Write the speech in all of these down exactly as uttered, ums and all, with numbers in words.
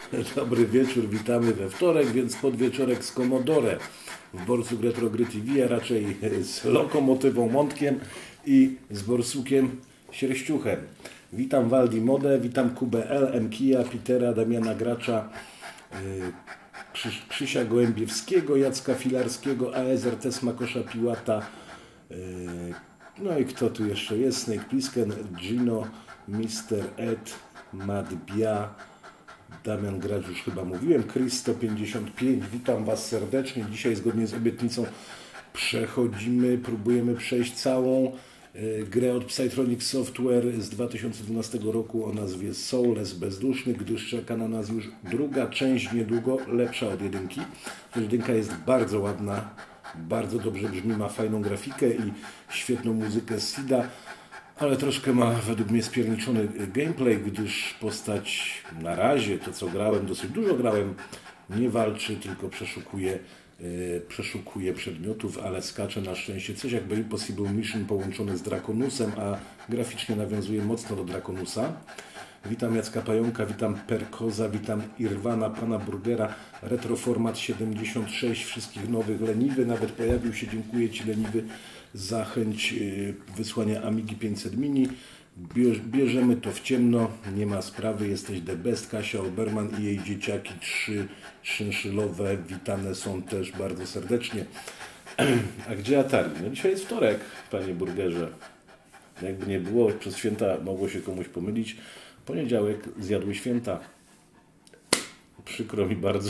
Dobry wieczór, witamy we wtorek, więc podwieczorek z Commodore w Borsuk Retro Gry T V, a raczej z Lokomotywą Mątkiem i z Borsukiem Sierściuchem. Witam Waldi Modę, witam Kubę L, M Kija, Petera, Damiana Gracza, Krzy Krzysia Gołębiewskiego, Jacka Filarskiego, A S R T Smakosza Piłata, no i kto tu jeszcze jest? Snake Plissken, Gino, mister Ed, Matt Bia, Damian Gracz, już chyba mówiłem, Chris sto pięćdziesiąt pięć, witam Was serdecznie. Dzisiaj zgodnie z obietnicą przechodzimy, próbujemy przejść całą y, grę od Psytronic Software z dwa tysiące dwunastego roku o nazwie Soulless Bezduszny, gdyż czeka na nas już druga część niedługo, lepsza od jedynki. Jedynka jest bardzo ładna, bardzo dobrze brzmi, ma fajną grafikę i świetną muzykę z Sida, ale troszkę ma według mnie spierniczony gameplay, gdyż postać na razie, to co grałem, dosyć dużo grałem, nie walczy, tylko przeszukuje, yy, przeszukuje przedmiotów, ale skacze na szczęście coś jakby Impossible Mission połączony z Draconusem, a graficznie nawiązuje mocno do Draconusa. Witam Jacka Pająka, witam Perkoza, witam Irwana, Pana Burgera, Retroformat siedemdziesiąt sześć, wszystkich nowych, leniwy nawet pojawił się, dziękuję Ci leniwy za chęć wysłania Amigi pięćset mini. Bierzemy to w ciemno, nie ma sprawy, jesteś the best. Kasia Oberman i jej dzieciaki trzy szynszylowe witane są też bardzo serdecznie. A gdzie Atari? No dzisiaj jest wtorek, Panie Burgerze. Jakby nie było, przez święta mogło się komuś pomylić. Poniedziałek zjadły święta. Przykro mi bardzo.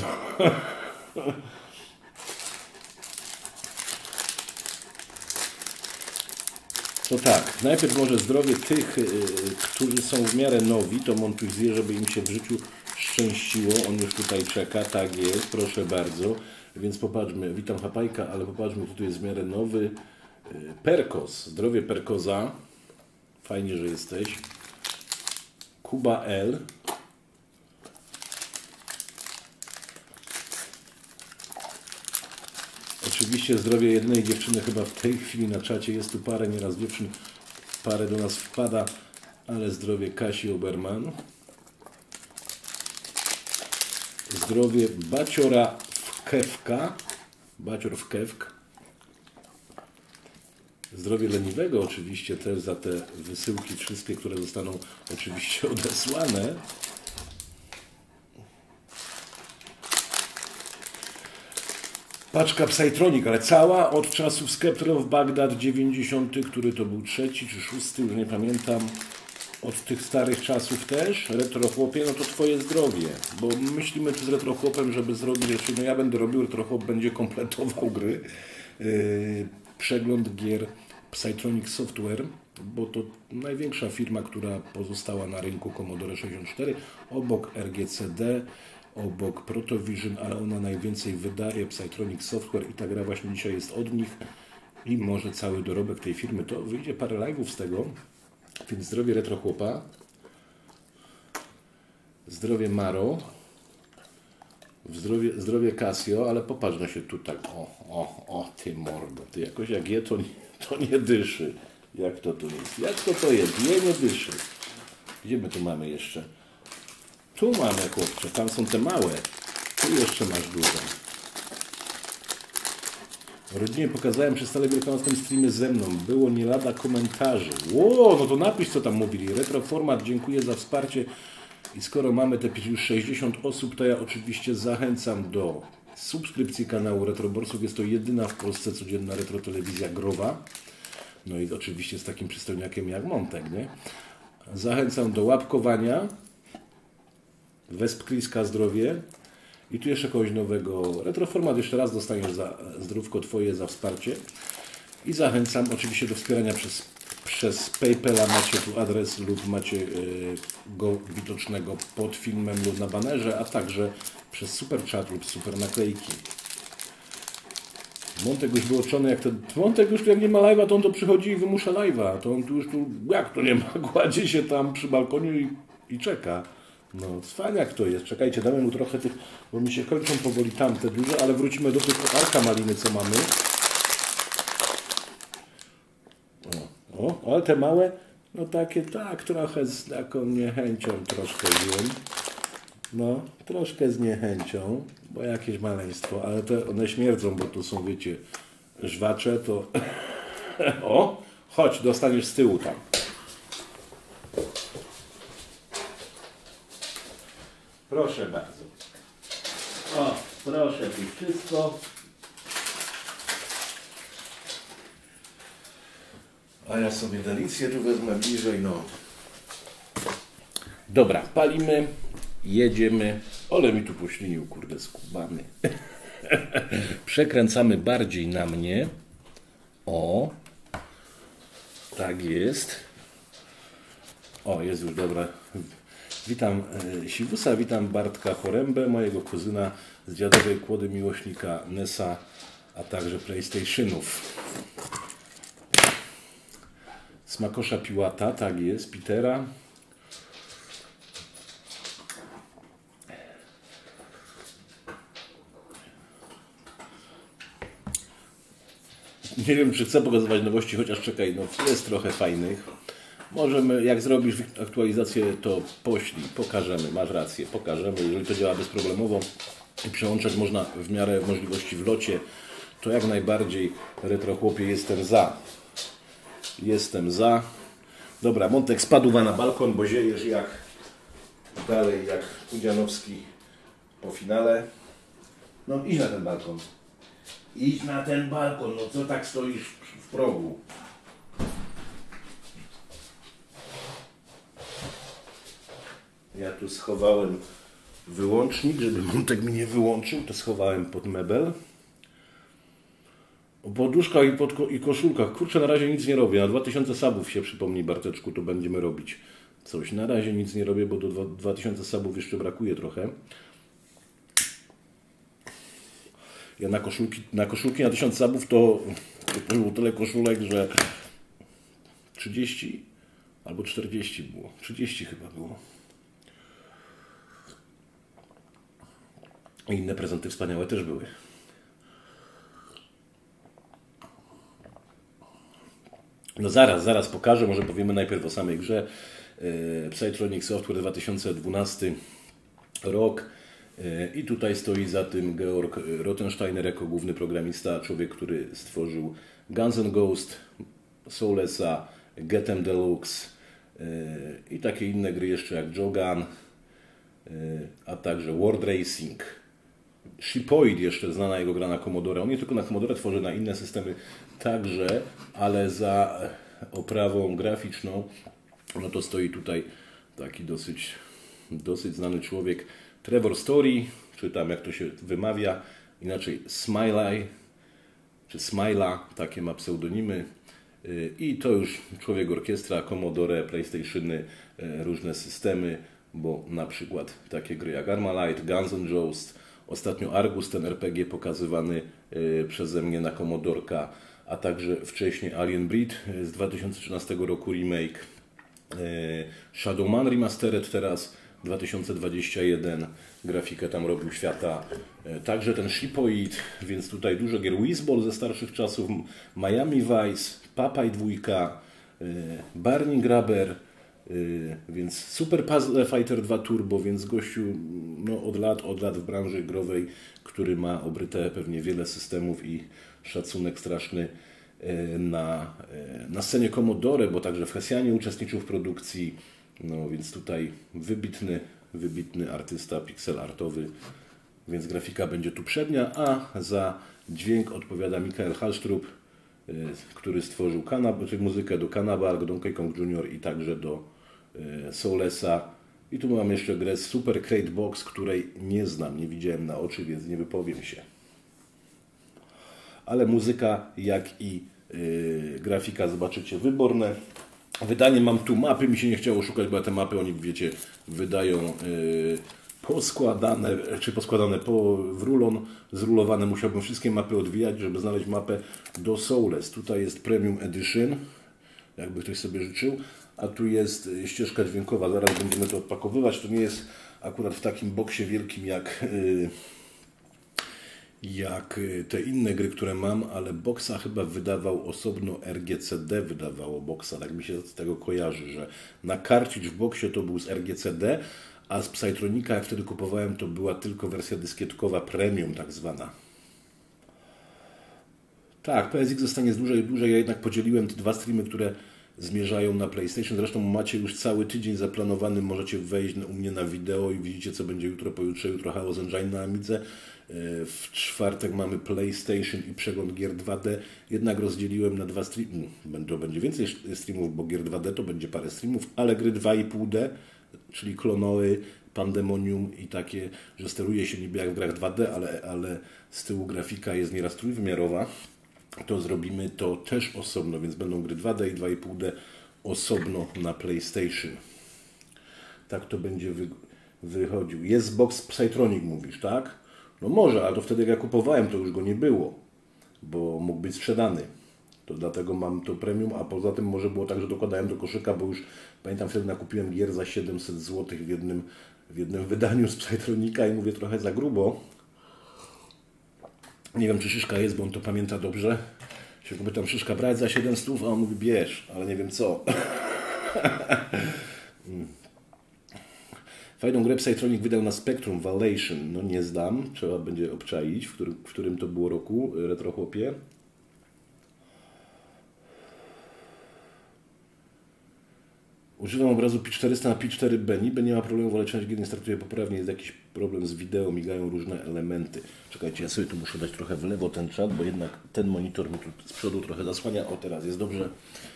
To tak, najpierw może zdrowie tych, którzy są w miarę nowi, to Montuś zje, żeby im się w życiu szczęściło. On już tutaj czeka, tak jest, proszę bardzo. Więc popatrzmy, witam Hapajka, ale popatrzmy, tutaj jest w miarę nowy. Perkos, zdrowie Perkoza. Fajnie, że jesteś. Kuba L. Oczywiście zdrowie jednej dziewczyny chyba w tej chwili na czacie. Jest tu parę, nieraz dziewczyn, parę do nas wpada, ale zdrowie Kasi Oberman. Zdrowie Baciora Wkewka. Bacior Wkewk. Zdrowie leniwego oczywiście też za te wysyłki wszystkie, które zostaną oczywiście odesłane. Paczka Psytronic, ale cała od czasów Sceptre of Baghdad dziewięćdziesiąty, który to był trzeci czy szósty, już nie pamiętam. Od tych starych czasów też. Retrochłopie, no to Twoje zdrowie, bo myślimy tu z Retrochłopem, żeby zrobić, no ja będę robił, Retrochłop będzie kompletował gry. Yy, przegląd gier Psytronic Software, bo to największa firma, która pozostała na rynku Commodore sześćdziesiąt cztery, obok R G C D, obok Protovision, ale ona najwięcej wydaje, Psytronic Software, i ta gra właśnie dzisiaj jest od nich i może cały dorobek tej firmy, to wyjdzie parę live'ów z tego, więc zdrowie Retrochłopa, zdrowie Maro, zdrowie, zdrowie Casio, ale popatrz na się tu tak, o, o, o, ty mordo, ty jakoś jak je, to, to nie dyszy. Jak to tu jest? Jak to to jest? Je, nie dyszy. Gdzie my tu mamy jeszcze? Tu mamy, chłopcze, tam są te małe. Tu jeszcze masz dużo. Rodzinie pokazałem przy stale wielkanocnym streamie ze mną. Było nie lada komentarzy. Ło, no to napisz, co tam mówili. Retroformat, dziękuję za wsparcie. I skoro mamy te już sześćdziesiąt osób, to ja oczywiście zachęcam do subskrypcji kanału Retroborsuk. Jest to jedyna w Polsce codzienna retro telewizja growa. No i oczywiście z takim przystojniakiem jak Montek, nie? Zachęcam do łapkowania. Wespriska zdrowie. I tu jeszcze kogoś nowego. Retroformat jeszcze raz dostaniesz za zdrówko Twoje, za wsparcie. I zachęcam oczywiście do wspierania przez, przez PayPala. Macie tu adres lub macie yy, go widocznego pod filmem lub na banerze, a także przez super chat lub super naklejki. Montek już wyłączony, jak to... Montek już jak nie ma live'a, to on to przychodzi i wymusza live'a. To on tu już tu, jak to nie ma, kładzie się tam przy balkonie i, i czeka. No, cwaniak to jest. Czekajcie, damy mu trochę tych, bo mi się kończą powoli tamte duże, ale wrócimy do tych arka maliny, co mamy. O, o, ale te małe, no takie, tak, trochę z taką niechęcią troszkę wziąłem. No, troszkę z niechęcią, bo jakieś maleństwo, ale te one śmierdzą, bo to są, wiecie, żwacze, to... O, chodź, dostaniesz z tyłu tam. Proszę bardzo. O, proszę tu wszystko. A ja sobie delicję tu wezmę bliżej, no. Dobra, palimy, jedziemy. Ole mi tu poślinił, kurde, skubany. Przekręcamy bardziej na mnie. O, tak jest. O, jest już dobra. Witam e, Siwusa, witam Bartka Chorębę, mojego kuzyna z dziadowej kłody miłośnika Nesa, a także PlayStationów. Smakosza Piłata, tak jest, Petera. Nie wiem, czy chcę pokazywać nowości, chociaż czekaj, no jest trochę fajnych. Możemy, jak zrobisz aktualizację, to poślij, pokażemy, masz rację, pokażemy. Jeżeli to działa bezproblemowo i przełączać można w miarę możliwości w locie, to jak najbardziej, retro chłopie, jestem za. Jestem za. Dobra, Montek spadł na balkon, bo ziejesz jak dalej, jak Udzianowski po finale. No idź na ten balkon. Idź na ten balkon, no co tak stoisz w progu? Ja tu schowałem wyłącznik, żeby Montek mi nie wyłączył, to schowałem pod mebel. O poduszkach i, pod, i koszulkach. Kurczę, na razie nic nie robię. Na dwa tysiące subów się przypomni, Barteczku, to będziemy robić coś. Na razie nic nie robię, bo do dwa tysiące subów jeszcze brakuje trochę. Ja na koszulki na, koszulki na tysiąc subów to, to było tyle koszulek, że trzydzieści albo czterdzieści było. trzydzieści chyba było. I inne prezenty wspaniałe też były. No zaraz, zaraz pokażę, może powiemy najpierw o samej grze. Psytronic Software dwa tysiące dwunasty rok. I tutaj stoi za tym Georg Rottensteiner jako główny programista, człowiek, który stworzył Guns N' Ghosts, Soulessa, Getem Deluxe i takie inne gry jeszcze jak Jogan, a także World Racing. Shipoid jeszcze znana jego gra na Commodore. On nie tylko na Commodore tworzy, na inne systemy także, ale za oprawą graficzną no to stoi tutaj taki dosyć, dosyć znany człowiek, Trevor Story, czy tam jak to się wymawia, inaczej Smiley, czy Smila, takie ma pseudonimy. I to już człowiek orkiestra, Commodore, PlayStationy, różne systemy, bo na przykład takie gry jak Armalite, Guns N' Ghosts, ostatnio Argus, ten R P G pokazywany przeze mnie na Commodorka, a także wcześniej Alien Breed z dwa tysiące trzynastego roku remake, Shadowman Remastered teraz dwa tysiące dwudziesty pierwszy, grafikę tam robił świata, także ten Shipoid, więc tutaj dużo gier, Whizball ze starszych czasów, Miami Vice, Popeye dwa, Barney Grabber, więc Super Puzzle Fighter dwa Turbo, więc gościu no, od lat, od lat w branży growej, który ma obryte pewnie wiele systemów i szacunek straszny na, na scenie Commodore, bo także w Hessianie uczestniczył w produkcji, no więc tutaj wybitny, wybitny artysta pixel artowy, więc grafika będzie tu przednia, a za dźwięk odpowiada Michael Hallstrup, który stworzył kanab- czyli muzykę do Cannibal, Donkey Kong Junior i także do Soulessa. I tu mam jeszcze grę Super Crate Box, której nie znam, nie widziałem na oczy, więc nie wypowiem się. Ale muzyka, jak i yy, grafika zobaczycie wyborne. Wydanie mam tu mapy, mi się nie chciało szukać, bo te mapy oni, wiecie, wydają yy, poskładane, czy poskładane po, w rulon, zrulowane. Musiałbym wszystkie mapy odwijać, żeby znaleźć mapę do Souless. Tutaj jest Premium Edition, jakby ktoś sobie życzył, a tu jest ścieżka dźwiękowa. Zaraz będziemy to odpakowywać. To nie jest akurat w takim boksie wielkim jak, yy, jak te inne gry, które mam, ale boksa chyba wydawał osobno R G C D, wydawało boksa, tak mi się z tego kojarzy, że na kartridż w boksie to był z R G C D, A z Psytronika, jak wtedy kupowałem, to była tylko wersja dyskietkowa premium tak zwana. Tak, P S X zostanie z dłużej i dłużej. Ja jednak podzieliłem te dwa streamy, które zmierzają na PlayStation. Zresztą macie już cały tydzień zaplanowany. Możecie wejść u mnie na wideo i widzicie, co będzie jutro, pojutrze. Jutro Chaos Engine na Amidze. W czwartek mamy PlayStation i przegląd gier dwa D. Jednak rozdzieliłem na dwa streamy. To będzie więcej streamów, bo gier dwa D to będzie parę streamów, ale gry dwa i pół D, czyli klonoły, Pandemonium i takie, że steruje się niby jak w grach dwa D, ale, ale z tyłu grafika jest nieraz trójwymiarowa. To zrobimy to też osobno, więc będą gry dwa D i dwa i pół D osobno na PlayStation. Tak to będzie wy, wychodził. Jest box Psytronic, mówisz, tak? No może, ale to wtedy jak ja kupowałem, to już go nie było, bo mógł być sprzedany. To dlatego mam to premium, a poza tym może było tak, że dokładałem do koszyka, bo już pamiętam wtedy nakupiłem gier za siedemset złotych w jednym, w jednym wydaniu z Psytronika i mówię trochę za grubo. Nie wiem, czy Szyszka jest, bo on to pamięta dobrze. Się go pytam, Szyszka, brać za siedem stów, a on mówi, bierz, ale nie wiem co. Fajną grę Psytronic wydał na Spectrum, Valation. No nie zdam, trzeba będzie obczaić, w którym, w którym to było roku, retrochłopie. Używam obrazu P czterysta na P cztery Benny, bo nie ma problemu, ale część gier nie startuje poprawnie, jest jakiś problem z wideo, migają różne elementy. Czekajcie, ja sobie tu muszę dać trochę w lewo ten czat, bo jednak ten monitor mi tu z przodu trochę zasłania. O, teraz jest dobrze.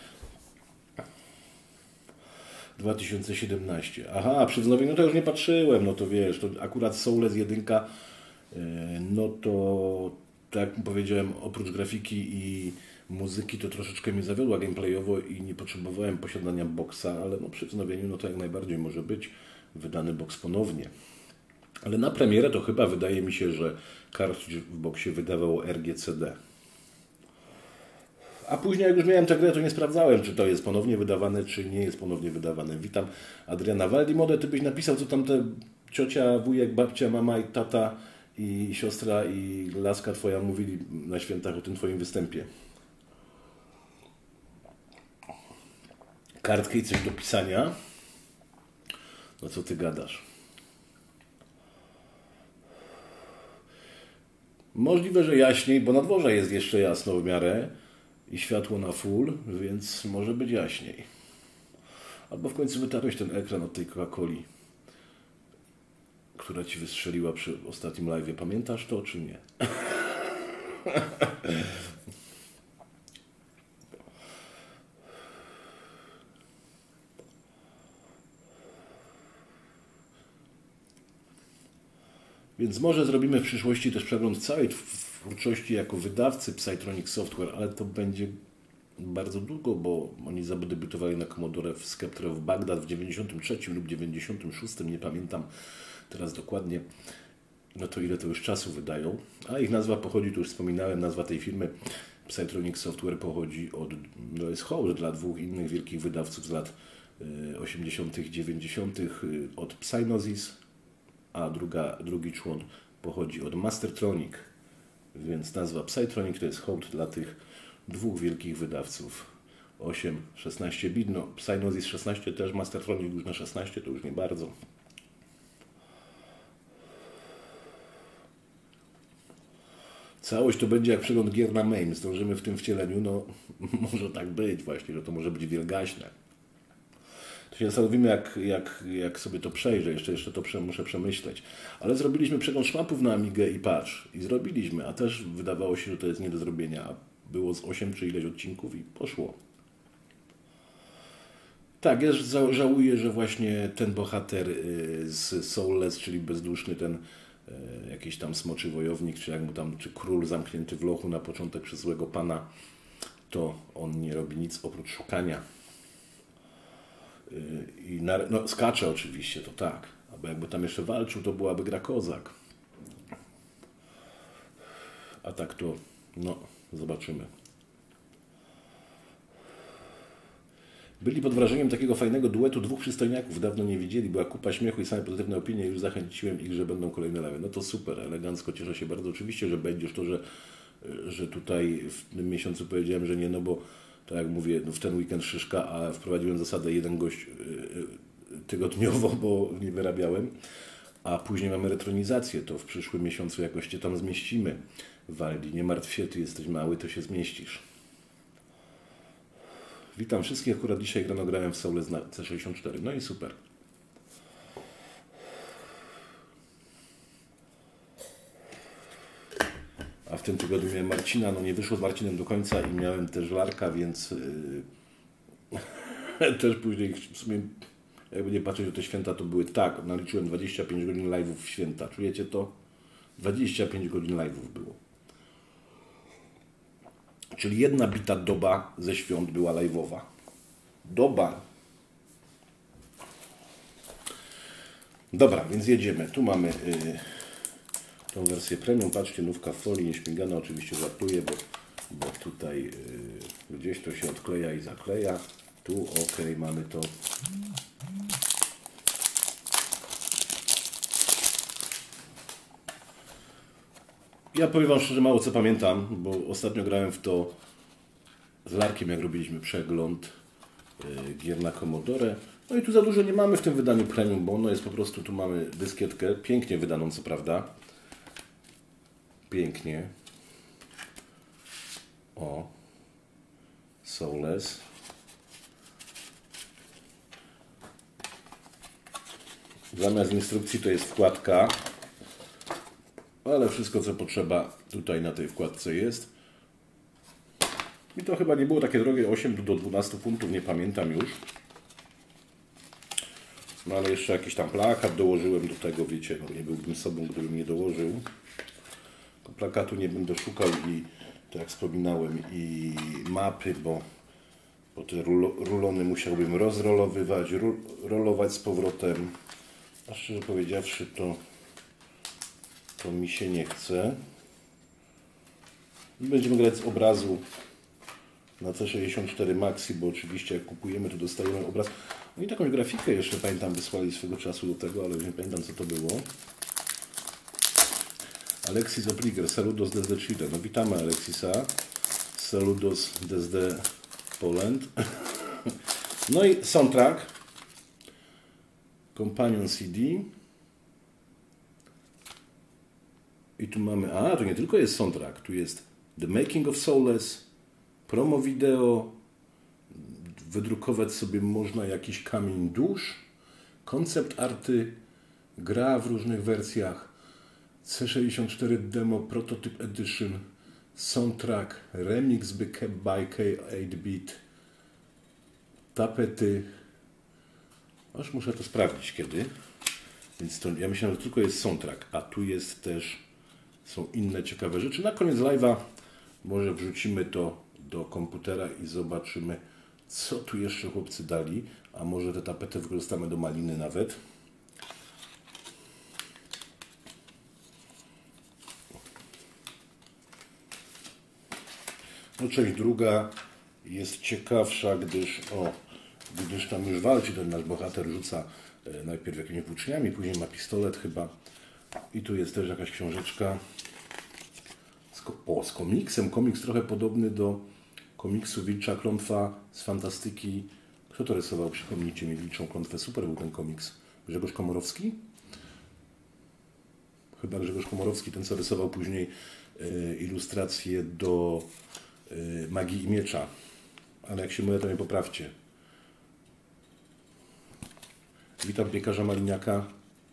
dwa tysiące siedemnaście. Aha, przy wznowieniu to już nie patrzyłem, no to wiesz, to akurat Soulless jeden, no to tak jak powiedziałem, oprócz grafiki i muzyki to troszeczkę mnie zawiodła gameplayowo i nie potrzebowałem posiadania boxa, ale no przy wznowieniu no to jak najbardziej może być wydany box ponownie. Ale na premierę to chyba wydaje mi się, że kartridż w boxie wydawało R G C D. A później jak już miałem tę grę, to nie sprawdzałem, czy to jest ponownie wydawane, czy nie jest ponownie wydawane. Witam Adriana Waldimode, ty byś napisał, co tam te ciocia, wujek, babcia, mama i tata i siostra i laska twoja mówili na świętach o tym twoim występie. Kartkę i coś do pisania. No co ty gadasz? Możliwe, że jaśniej, bo na dworze jest jeszcze jasno w miarę i światło na full, więc może być jaśniej. Albo w końcu wytarłeś ten ekran od tej Coca-Coli, która ci wystrzeliła przy ostatnim live'ie. Pamiętasz to, czy nie? Więc może zrobimy w przyszłości też przegląd całej twórczości jako wydawcy Psytronic Software, ale to będzie bardzo długo, bo oni zadebiutowali na Commodore w Sceptre w Bagdad w dziewięćdziesiątym trzecim lub dziewięćdziesiątym szóstym, nie pamiętam teraz dokładnie, no to ile to już czasu wydają. A ich nazwa pochodzi, tu już wspominałem, nazwa tej firmy Psytronic Software pochodzi od, no jest hołd dla dwóch innych wielkich wydawców z lat osiemdziesiątych, dziewięćdziesiątych od Psygnosis, a druga, drugi człon pochodzi od Mastertronic, więc nazwa Psytronic to jest hołd dla tych dwóch wielkich wydawców. osiem, szesnaście bit, no Psygnosis szesnaście też, Mastertronic już na szesnaście, to już nie bardzo. Całość to będzie jak przegląd gier na MAME, zdążymy w tym wcieleniu, no może tak być właśnie, że to może być wielgaśne. To się zastanowimy, jak, jak, jak sobie to przejrzę, jeszcze, jeszcze to prze, muszę przemyśleć. Ale zrobiliśmy przegląd szmapów na Amigę i patrz, i zrobiliśmy, a też wydawało się, że to jest nie do zrobienia. Było z osiem czy ileś odcinków i poszło. Tak, ja żałuję, że właśnie ten bohater z Soulless, czyli bezduszny ten jakiś tam smoczy wojownik, czy jak mu tam, czy król zamknięty w lochu na początek przez złego pana, to on nie robi nic oprócz szukania. I na, no, skacze oczywiście, to tak. Albo jakby tam jeszcze walczył, to byłaby gra kozak. A tak to, no, zobaczymy. Byli pod wrażeniem takiego fajnego duetu dwóch przystojniaków. Dawno nie widzieli, była kupa śmiechu i same pozytywne opinie. Już zachęciłem ich, że będą kolejne live. No to super, elegancko, cieszę się bardzo. Oczywiście, że będziesz to, że, że tutaj w tym miesiącu powiedziałem, że nie, no bo tak jak mówię, no w ten weekend Szyszka, a wprowadziłem zasadę jeden gość tygodniowo, bo nie wyrabiałem. A później mamy retronizację, to w przyszłym miesiącu jakoś Cię tam zmieścimy. Waldi, nie martw się, Ty jesteś mały, to się zmieścisz. Witam wszystkich, akurat dzisiaj rano grałem w Soule na C sześćdziesiąt cztery, no i super. A w tym tygodniu miałem Marcina, no nie wyszło z Marcinem do końca i miałem też Larka, więc yy, też później w sumie, jakby nie patrzeć, że te święta to były tak, naliczyłem dwadzieścia pięć godzin live'ów w święta, czujecie to? dwadzieścia pięć godzin live'ów było. Czyli jedna bita doba ze świąt była live'owa. Doba. Dobra, więc jedziemy. Tu mamy yy, tą wersję premium. Patrzcie, nówka w folii, nieśmigana. Oczywiście żartuję, bo, bo tutaj yy, gdzieś to się odkleja i zakleja. Tu ok, mamy to. Ja powiem Wam szczerze, mało co pamiętam, bo ostatnio grałem w to z Larkiem, jak robiliśmy przegląd yy, gier na Commodore. No i tu za dużo nie mamy w tym wydaniu premium, bo ono jest po prostu, tu mamy dyskietkę, pięknie wydaną co prawda. Pięknie. O. Soulless. Zamiast instrukcji to jest wkładka. Ale wszystko co potrzeba tutaj na tej wkładce jest. I to chyba nie było takie drogie, osiem do dwunastu funtów, nie pamiętam już. No ale jeszcze jakiś tam plakat dołożyłem do tego, wiecie, no nie byłbym sobą, gdybym nie dołożył. Plakatu nie będę szukał i, tak jak wspominałem, i mapy, bo, bo te rulony musiałbym rozrolowywać, rolować z powrotem. A szczerze powiedziawszy, to, to mi się nie chce. Będziemy grać z obrazu na C sześćdziesiąt cztery Maxi, bo oczywiście jak kupujemy, to dostajemy obraz. Oni taką grafikę jeszcze, pamiętam, wysłali swego czasu do tego, ale już nie pamiętam, co to było. Alexis Obliger, saludos desde Chile. No witamy Alexisa. Saludos desde Poland. No i soundtrack. Companion C D. I tu mamy, a to nie tylko jest soundtrack, tu jest The Making of Soulless, promo wideo, wydrukować sobie można jakiś kamień dusz, koncept arty, gra w różnych wersjach, C sześćdziesiąt cztery Demo Prototype Edition, soundtrack, remix by K osiem bit, tapety. Aż muszę to sprawdzić kiedy. Więc to, ja myślałem, że tylko jest soundtrack, a tu jest też, są inne ciekawe rzeczy. Na koniec live'a może wrzucimy to do komputera i zobaczymy, co tu jeszcze chłopcy dali. A może te tapety wykorzystamy do maliny nawet. No część druga jest ciekawsza, gdyż, o, gdyż tam już walczy ten nasz bohater, rzuca e, najpierw jakimiś włóczniami, później ma pistolet chyba. I tu jest też jakaś książeczka z, o, z komiksem. Komiks trochę podobny do komiksu Wilcza Klątwa z fantastyki. Kto to rysował? Przypomnijcie mi Wilczą Klątwę. Super był ten komiks. Grzegorz Komorowski? Chyba Grzegorz Komorowski, ten co rysował później e, ilustracje do e, Magii i Miecza. Ale jak się mylę, to mnie poprawcie. Witam piekarza Maliniaka.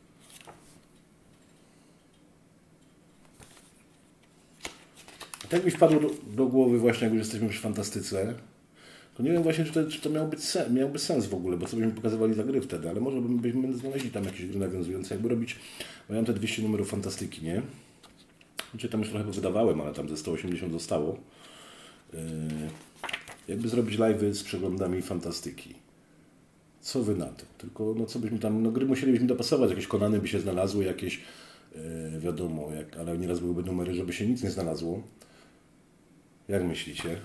Tak mi wpadło do, do głowy właśnie, jak już jesteśmy przy fantastyce, to nie wiem właśnie, czy to, czy to miało być sen, miałby sens w ogóle, bo co byśmy pokazywali za gry wtedy, ale może byśmy znaleźli tam jakieś gry nawiązujące, jakby robić, bo ja mam te dwieście numerów fantastyki, nie? Znaczy tam już trochę wydawałem, ale tam ze sto osiemdziesiąt zostało. Yy, jakby zrobić live'y z przeglądami fantastyki. Co wy na to? Tylko, no co byśmy tam, no gry musielibyśmy dopasować, jakieś Konany by się znalazły, jakieś, yy, wiadomo, jak, ale nieraz byłyby numery, żeby się nic nie znalazło. Jak myślicie?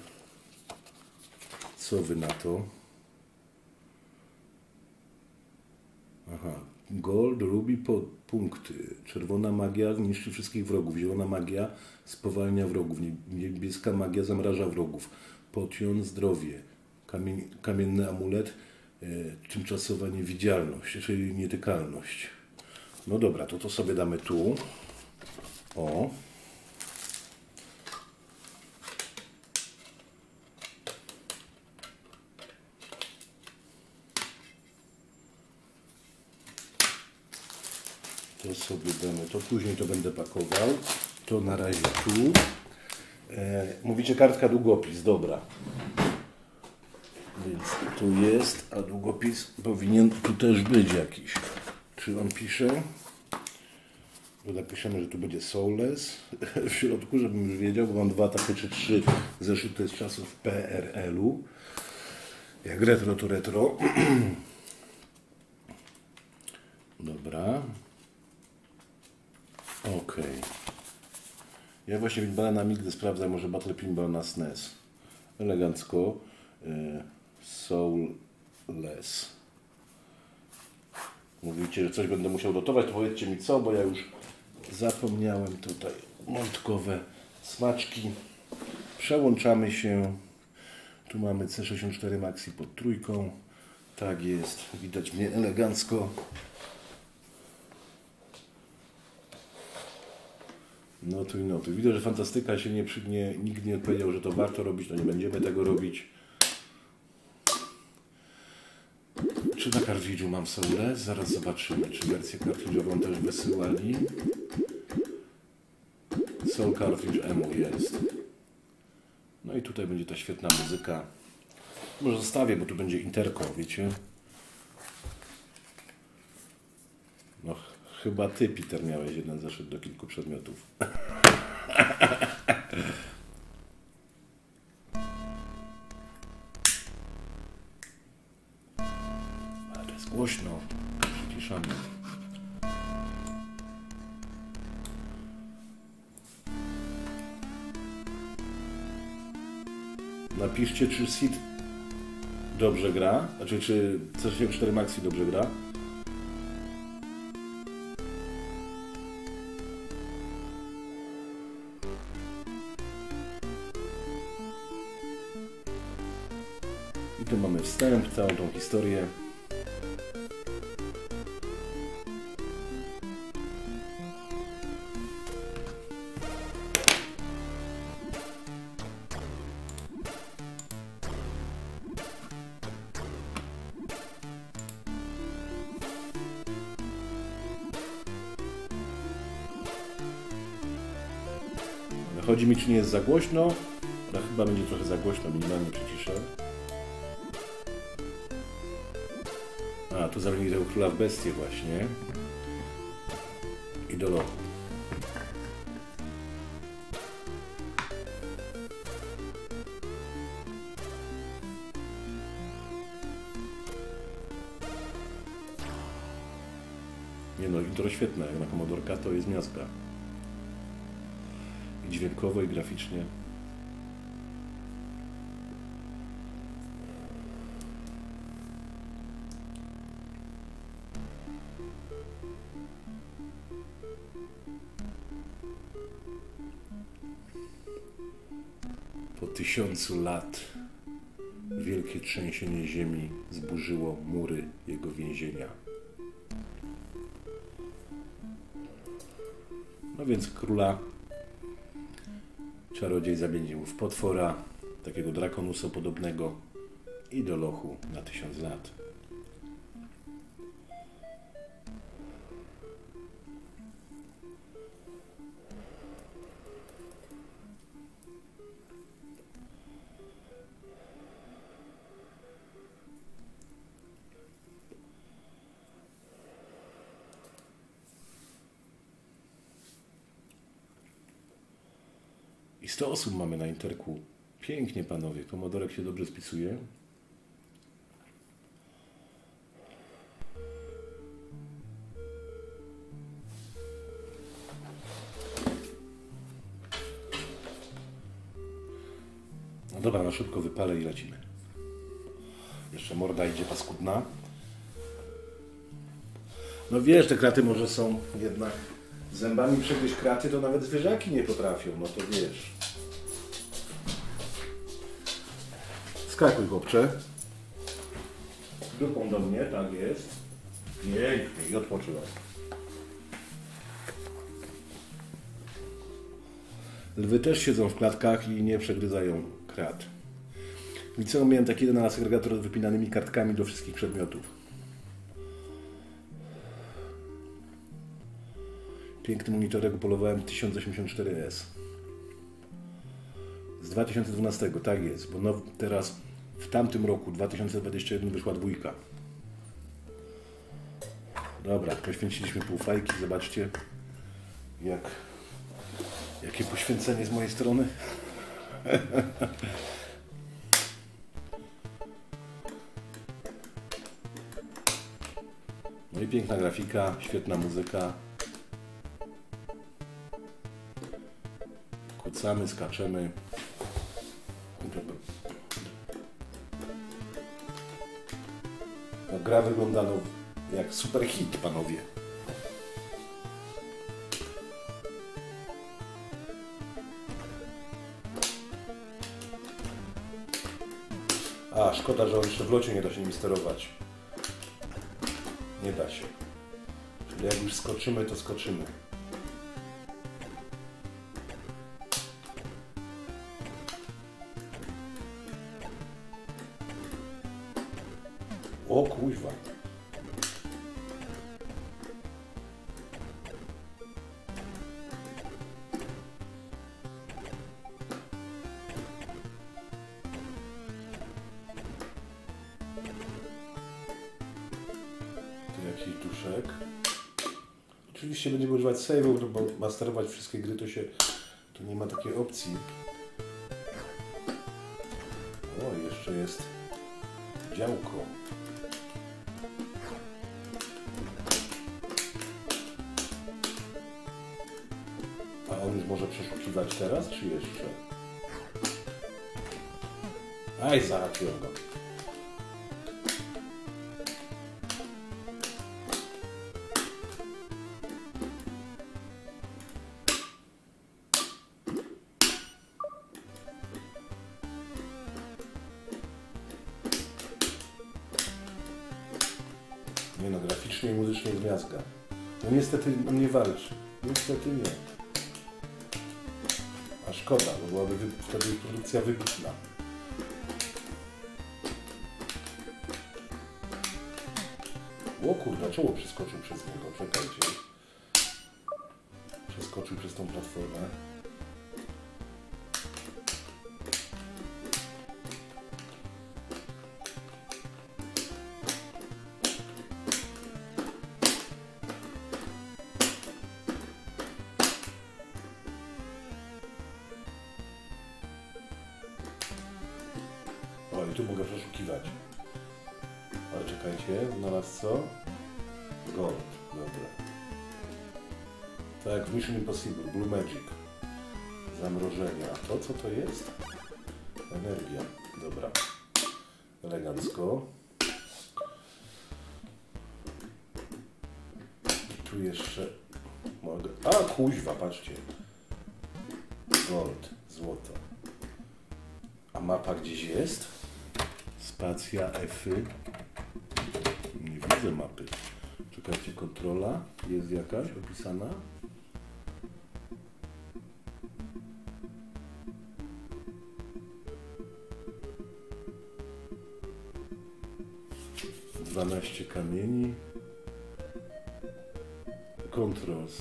Co wy na to? Aha. Gold, ruby, punkty. Czerwona magia niszczy wszystkich wrogów. Zielona magia spowalnia wrogów. Niebieska magia zamraża wrogów. Potion, zdrowie. Kamien, kamienny amulet. y, tymczasowa niewidzialność, czyli nietykalność. No dobra, to to sobie damy tu. O. To sobie damy, to później to będę pakował. To na razie tu. E, mówicie kartka długopis, dobra. Więc tu jest, a długopis powinien tu też być jakiś. Czy on pisze? Bo napiszemy, że tu będzie Soulless w środku, żebym już wiedział, bo mam dwa takie czy trzy zeszyty z czasów P R L-u. Jak retro to retro. Dobra. Ok. Ja właśnie Pinballa na Migdy sprawdzam, może Battle Pinball na S N E S. Elegancko. Y, Soulless. Mówicie, że coś będę musiał dotować, to powiedzcie mi co, bo ja już zapomniałem tutaj. Mątkowe smaczki. Przełączamy się. Tu mamy C sześćdziesiąt cztery Maxi pod trójką. Tak jest. Widać mnie elegancko. No tu i no tu. Widzę, że fantastyka się nie, nie, nikt nie odpowiedział, że to warto robić, to nie będziemy tego robić. Czy na kartridżu mam Soulless? Zaraz zobaczymy, czy wersję kartridżową też wysyłali. Soul Cartridge Emu jest. No i tutaj będzie ta świetna muzyka. Może zostawię, bo tu będzie interko, wiecie. No chyba ty, Peter, miałeś jeden zeszyt do kilku przedmiotów. Ale to jest głośno. Przyciszamy. Napiszcie, czy Sid dobrze gra, znaczy czy C sześćdziesiąt cztery Maxi dobrze gra. I tu mamy wstęp, całą tą historię. Chodzi mi, czy nie jest za głośno. No, chyba będzie trochę za głośno, minimalnie przyciszę. A, tu zamienili tego Króla w Bestię właśnie. I do lochu. Nie no, intro świetne, jak na Commodorka to jest miazga. I dźwiękowo, i graficznie. Po tysiącu lat wielkie trzęsienie ziemi zburzyło mury jego więzienia. No więc króla czarodziej zamienił w potwora, takiego drakonusa podobnego, i do lochu na tysiąc lat. I sto osób mamy na interku. Pięknie, panowie. Komodorek się dobrze spisuje. No dobra, na szybko wypalę i lecimy. Jeszcze morda idzie paskudna. No wiesz, te kraty może są jednak... Zębami przegryźć kraty to nawet zwierzaki nie potrafią, no to wiesz. Skakuj, chłopcze. Krupą do mnie, tak jest. Pięknie i odpoczyła. Lwy też siedzą w klatkach i nie przegryzają krat. W liceum miałem taki jeden agregator z wypinanymi kartkami do wszystkich przedmiotów. Piękny monitorek upolowałem tysiąc osiemdziesiąt cztery S. Z dwa tysiące dwunastego, tak jest, bo now, teraz w tamtym roku, dwa tysiące dwudziestym pierwszym, wyszła dwójka. Dobra, poświęciliśmy pół fajki, zobaczcie jak, jakie poświęcenie z mojej strony. No i piękna grafika, świetna muzyka. Kucamy, skaczemy. No, gra wygląda no, jak super hit, panowie. A, szkoda, że on jeszcze w locie nie da się nim sterować. Nie da się. Czyli jak już skoczymy, to skoczymy. O kuźwa. Tu jakiś duszek. Oczywiście będziemy używać save'ów, bo masterować wszystkie gry to się... Tu nie ma takiej opcji. O, jeszcze jest działko. A on już może przeszukiwać teraz, czy jeszcze? Aj, załatwiłem go. Nie no, graficznie i muzycznie jest miazga. No niestety nie walczy. Niestety nie. A szkoda, bo byłaby wtedy produkcja wybitna. O kurde, czemu przeskoczył przez niego? Czekajcie. Przeskoczył przez tą platformę. O, i tu mogę przeszukiwać. Ale czekajcie, znalazł co? Gold, dobra. Tak jak w Mission Impossible, Blue Magic. Zamrożenia. A to co to jest? Energia, dobra. Elegancko. I tu jeszcze mogę... A, kuźwa, patrzcie. Gold, złoto. A mapa gdzieś jest? Spacja, F-y. Nie widzę mapy. Czekajcie, kontrola. Jest jakaś opisana? dwanaście kamieni. Controls.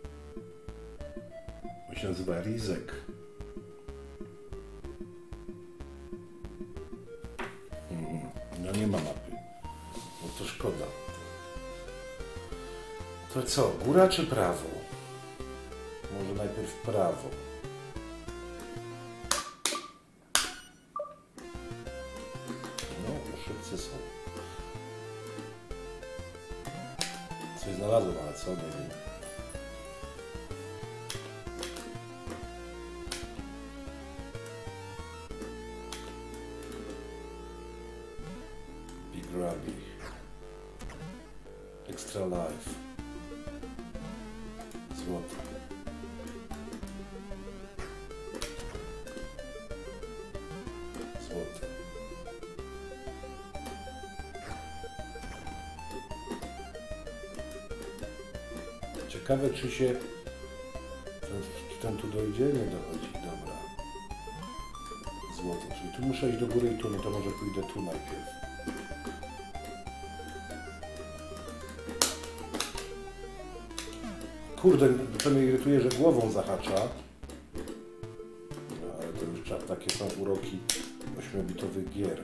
To się nazywa Rizek. No nie ma mapy. No to szkoda. To co, góra czy prawo? Może najpierw prawo. No, szybcy są. Coś znalazłem, ale co? Nie wiem. Grubby. Extra Life. Złoto. Złoto. Ciekawe, czy się ten, ten tu dojdzie? Nie dochodzi. Dobra. Złoto. Czyli tu muszę iść do góry i tu. No to może pójdę tu najpierw. Kurde, to mnie irytuje, że głową zahacza. No, ale to już czas, takie są uroki ośmiobitowych gier.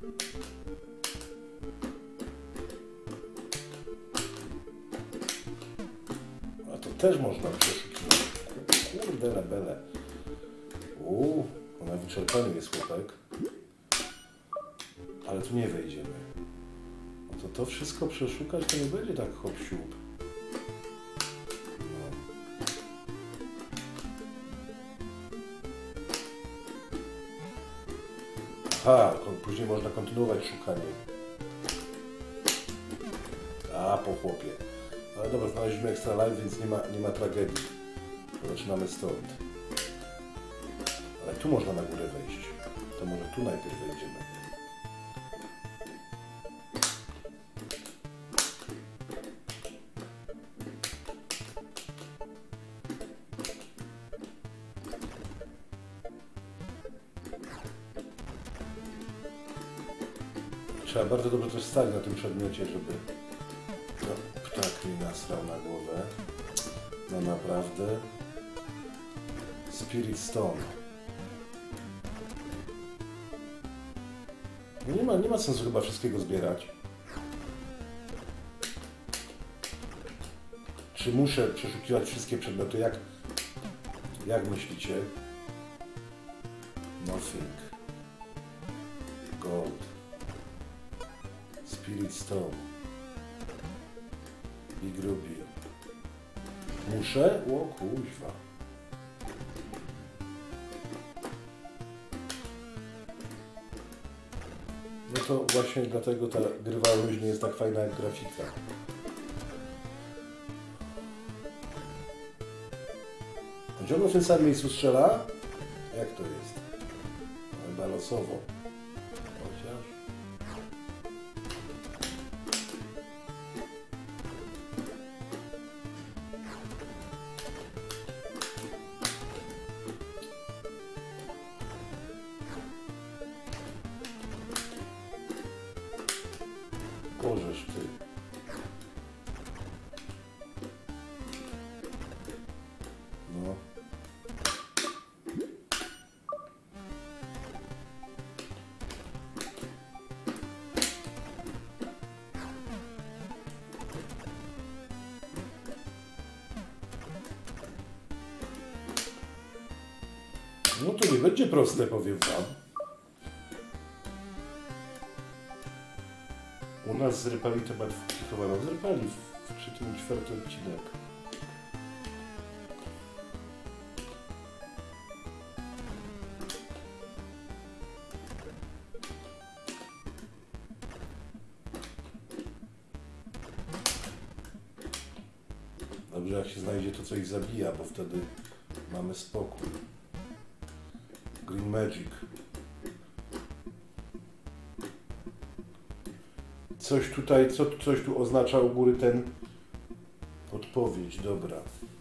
A to też można przeszukiwać. Kurde, rebele. Uuu, na wyczerpaniu jest chłopak. Ale tu nie wejdziemy. No to to wszystko przeszukać to nie będzie tak hop-siup. Aha, później można kontynuować szukanie. A, po chłopie. Ale dobra, znaleźliśmy extra life, więc nie ma, nie ma tragedii. Zaczynamy stąd. Ale tu można na górę wejść. To może tu najpierw wejdziemy. Trzeba bardzo dobrze też stać na tym przedmiocie, żeby no, ptak mi nasrał na głowę. No naprawdę. Spirit Stone. No nie ma, nie ma sensu chyba wszystkiego zbierać. Czy muszę przeszukiwać wszystkie przedmioty? Jak, jak myślicie? Nothing. Gold. Spirit Stone. Big Ruby. Muszę? O kuźwa. No to właśnie dlatego ta grywalność nie jest tak fajna jak grafika. On ciągle w tym samym miejscu strzela? Jak to jest? Chyba losowo. Chociaż... Bożeż ty. No. No to nie będzie proste, powiem wam. U nas zrypali temat chyba no, zrypali w trzecim i czwartym odcinek. Dobrze, jak się znajdzie to, co ich zabija, bo wtedy mamy spokój. Green Magic. Coś tutaj, co, coś tu oznacza u góry ten odpowiedź, dobra.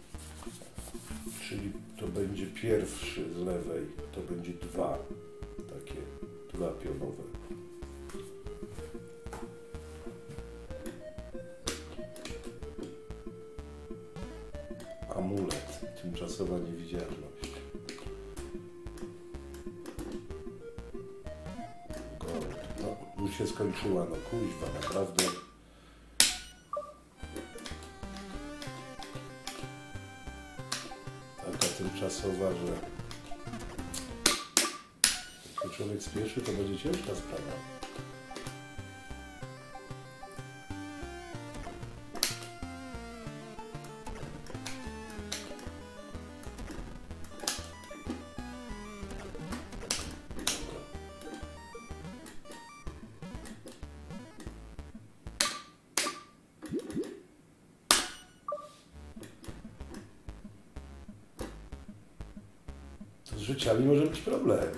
Czyli to będzie pierwszy z lewej, to będzie dwa, takie dwa pionowe. Amulet, tymczasowa niewidzialność. Już się skończyła, no kuźwa, naprawdę. Taka tymczasowa, że jak się człowiek spieszy, to będzie ciężka sprawa. Z życiami może być problem.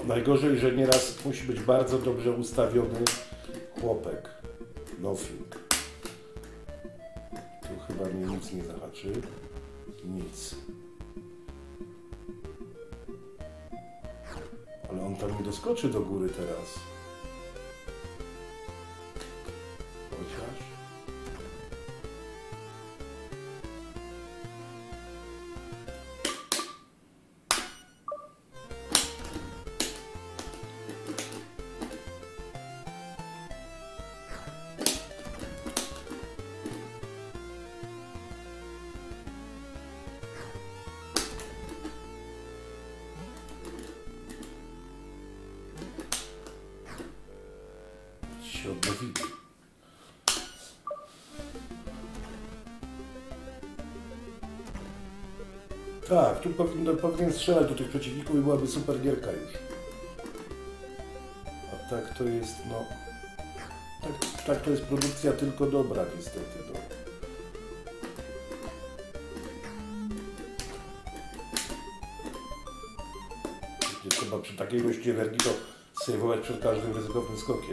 Najgorzej, że nieraz musi być bardzo dobrze ustawiony chłopek. Nothing. Tu chyba mnie nic nie zahaczy. Nic. Ale on tam nie doskoczy do góry teraz. Chociaż... się odnowili. Tak, tu powinien, powinien strzelać do tych przeciwników i byłaby super gierka już. A tak to jest, no... Tak, tak to jest produkcja tylko dobra, niestety. No. Gdzie trzeba przy takiej ilości energii to sejwować przed każdym ryzykownym skokiem.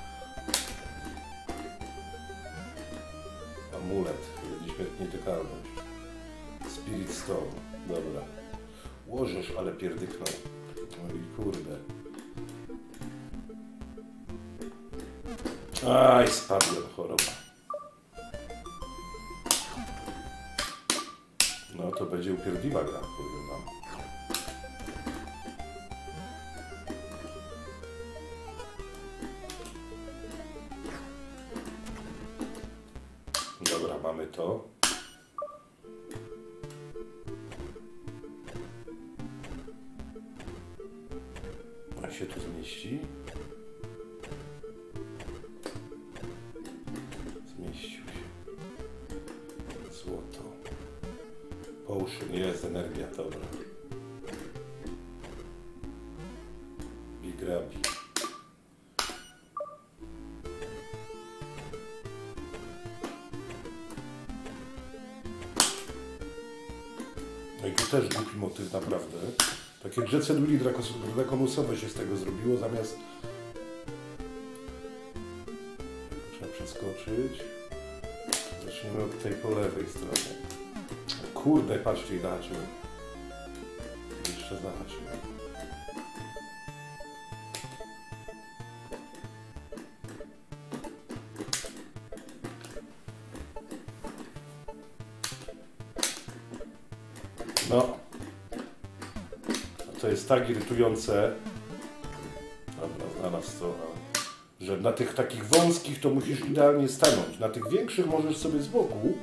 Amulet, nietykalność. Spirit Stone, dobra. Łożesz, ale pierdyknął. No i kurde. Aj, spadłem, choroba. No to będzie upierdliwa gra, powiem wam. Dobra, mamy to. A się tu zmieści? Zmieścił się. Złoto. Potion, jest energia, dobra. Bigrabi. No i tu też głupi motyw, naprawdę. Takie Jet Willy drakonusowe się z tego zrobiło, zamiast... Trzeba przeskoczyć. Zaczniemy od tej po lewej stronie. Kurde, patrzcie, zahaczyłem. Jeszcze zahaczyłem. No. To jest tak irytujące. Dobra, znalazł to, że na tych takich wąskich to musisz idealnie stanąć. Na tych większych możesz sobie z boku.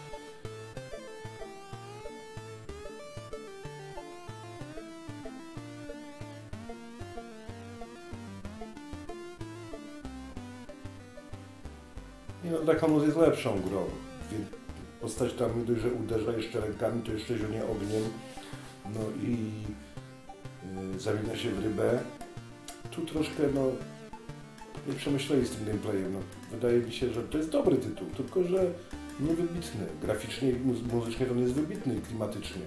I no, Drakonus jest lepszą grą. Postać tam nie dość, że uderza jeszcze rękami, to jeszcze zionie ogniem. No i yy, zamienia się w rybę. Tu troszkę, no, nie przemyśleli z tym gameplayem. No, wydaje mi się, że to jest dobry tytuł, tylko że niewybitny. Graficznie i muzycznie to nie jest wybitny i klimatycznie.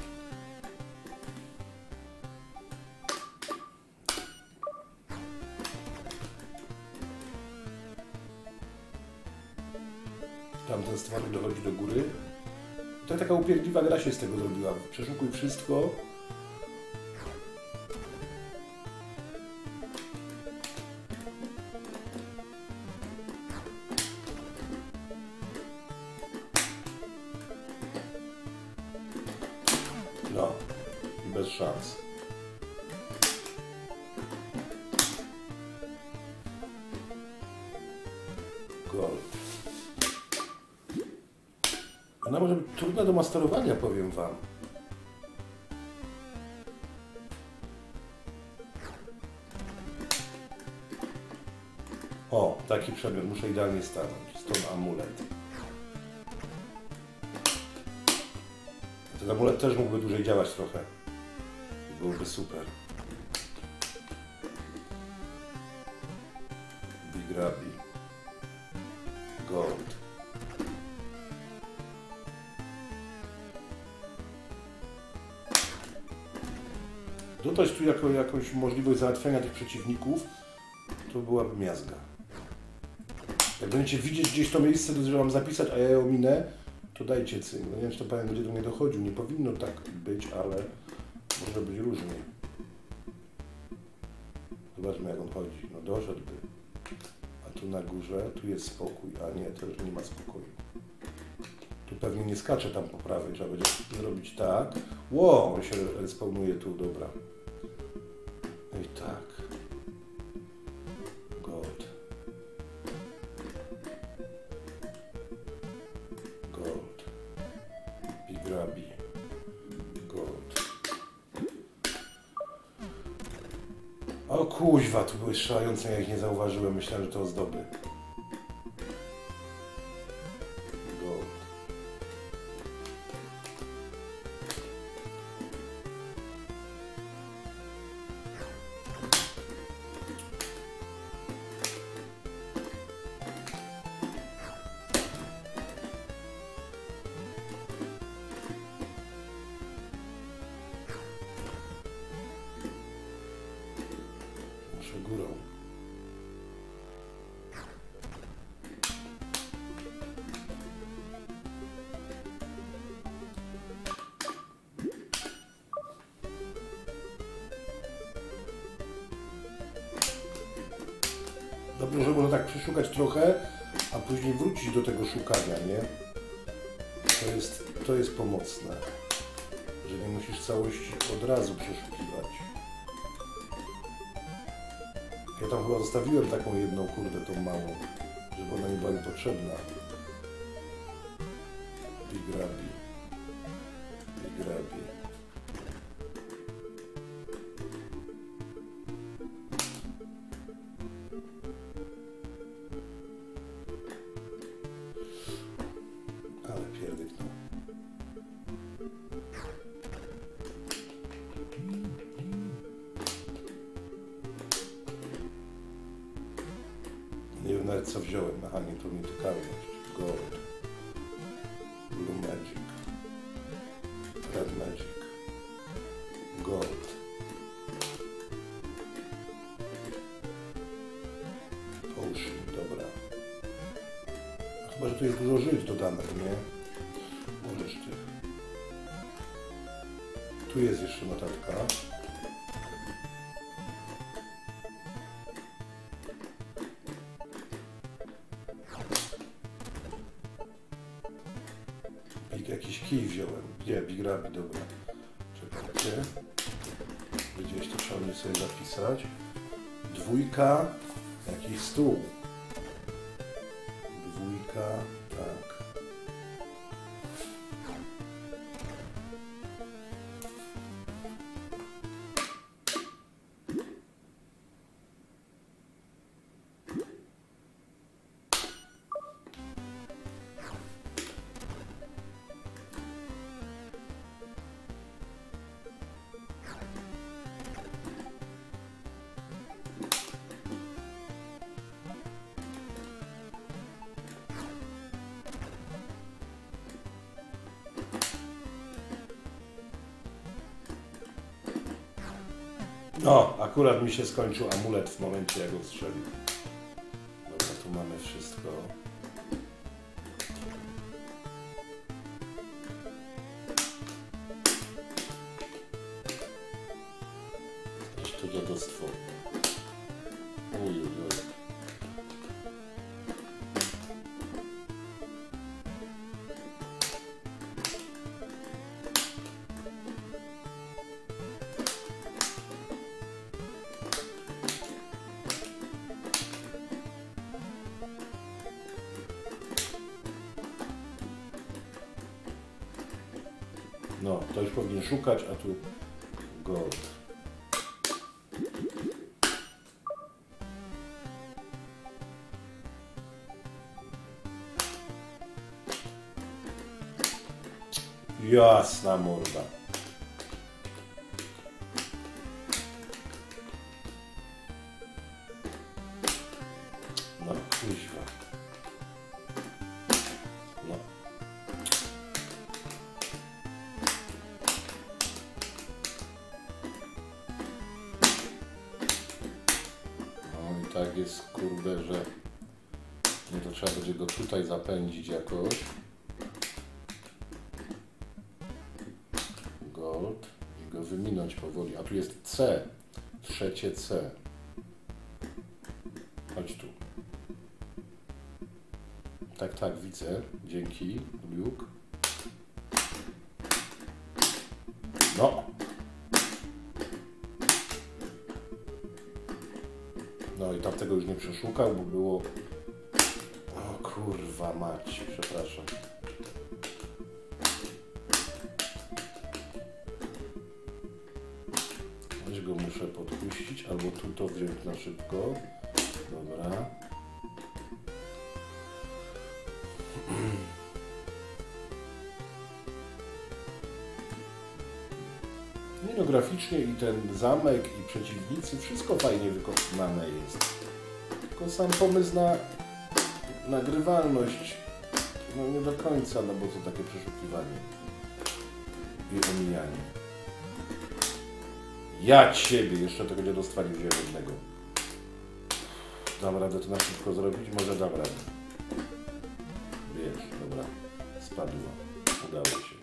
Tamten stworek dochodzi do góry. To taka upierdliwa gra się z tego zrobiła. Przeszukuj wszystko. No. I bez szans. Gold. Ona może być trudna do masterowania, powiem wam. O, taki przedmiot, muszę idealnie stanąć. Stąd amulet. Ten amulet też mógłby dłużej działać trochę. Byłoby super. Bigrabi. Gold. Dodać tu jako, jakąś możliwość załatwiania tych przeciwników, to byłaby miazga. Jak będziecie widzieć gdzieś to miejsce, które mam zapisać, a ja je ominę, to dajcie cynk. No nie wiem, czy to pan będzie do mnie dochodził. Nie powinno tak być, ale może być różnie. Zobaczmy, jak on chodzi. No doszedłby. A tu na górze, tu jest spokój, a nie, to już nie ma spokoju. Tu pewnie nie skacze tam po prawej, trzeba będzie zrobić tak. Ło, on się respawnuje tu, dobra. No i tak. Gold. Gold. Bigrabi. Gold. O kuźwa, tu były strzelające, ja ich nie zauważyłem, myślałem, że to ozdoby. Górą. Dobrze, że można tak przeszukać trochę, a później wrócić do tego szukania, nie? To jest, to jest pomocne, że nie musisz całości od razu przeszukiwać. Ja tam chyba zostawiłem taką jedną kurde, tą małą, żeby ona nie była niepotrzebna. Bigrabi. Bigrabi. Ale pierdyknął. Nie wiem nawet co wziąłem, aha, nie, to nietykalność, gold, blue magic, red magic, gold, potion, dobra. Chyba, że tu jest dużo żyć dodane, nie? Możesz ty. Tu jest jeszcze notatka. Jakiś kij wziąłem. Gdzie? Bigrabi, dobra. Czekajcie. Gdzieś to trzeba mnie sobie zapisać. Dwójka. Jakiś stół. Dwójka. Tak. No, akurat mi się skończył amulet w momencie, jak go strzelił. Dobra, tu mamy wszystko. To dziadostwo. Uj, uj, uj. No, to już powinien szukać, a tu gold. Jasna morda. No, kuźwa. No. No to trzeba będzie go tutaj zapędzić jakoś. Gold. I go wyminąć powoli. A tu jest C. Trzecie C. Chodź tu. Tak, tak, widzę. Dzięki, Luke. No. No i tamtego już nie przeszukał, bo było... O kurwa mać, przepraszam. Weź go muszę podpuścić, albo tu to wziąć na szybko. Dobra. Nie no, graficznie i ten zamek, i przeciwnicy, wszystko fajnie wykonane jest. Tylko sam pomysł na nagrywalność, no nie do końca, no bo to takie przeszukiwanie i omijanie. Ja ciebie, jeszcze tego nie dostali jednego. Dam radę to na szybko zrobić? Może dam radę. Wiesz, dobra, spadło, udało się.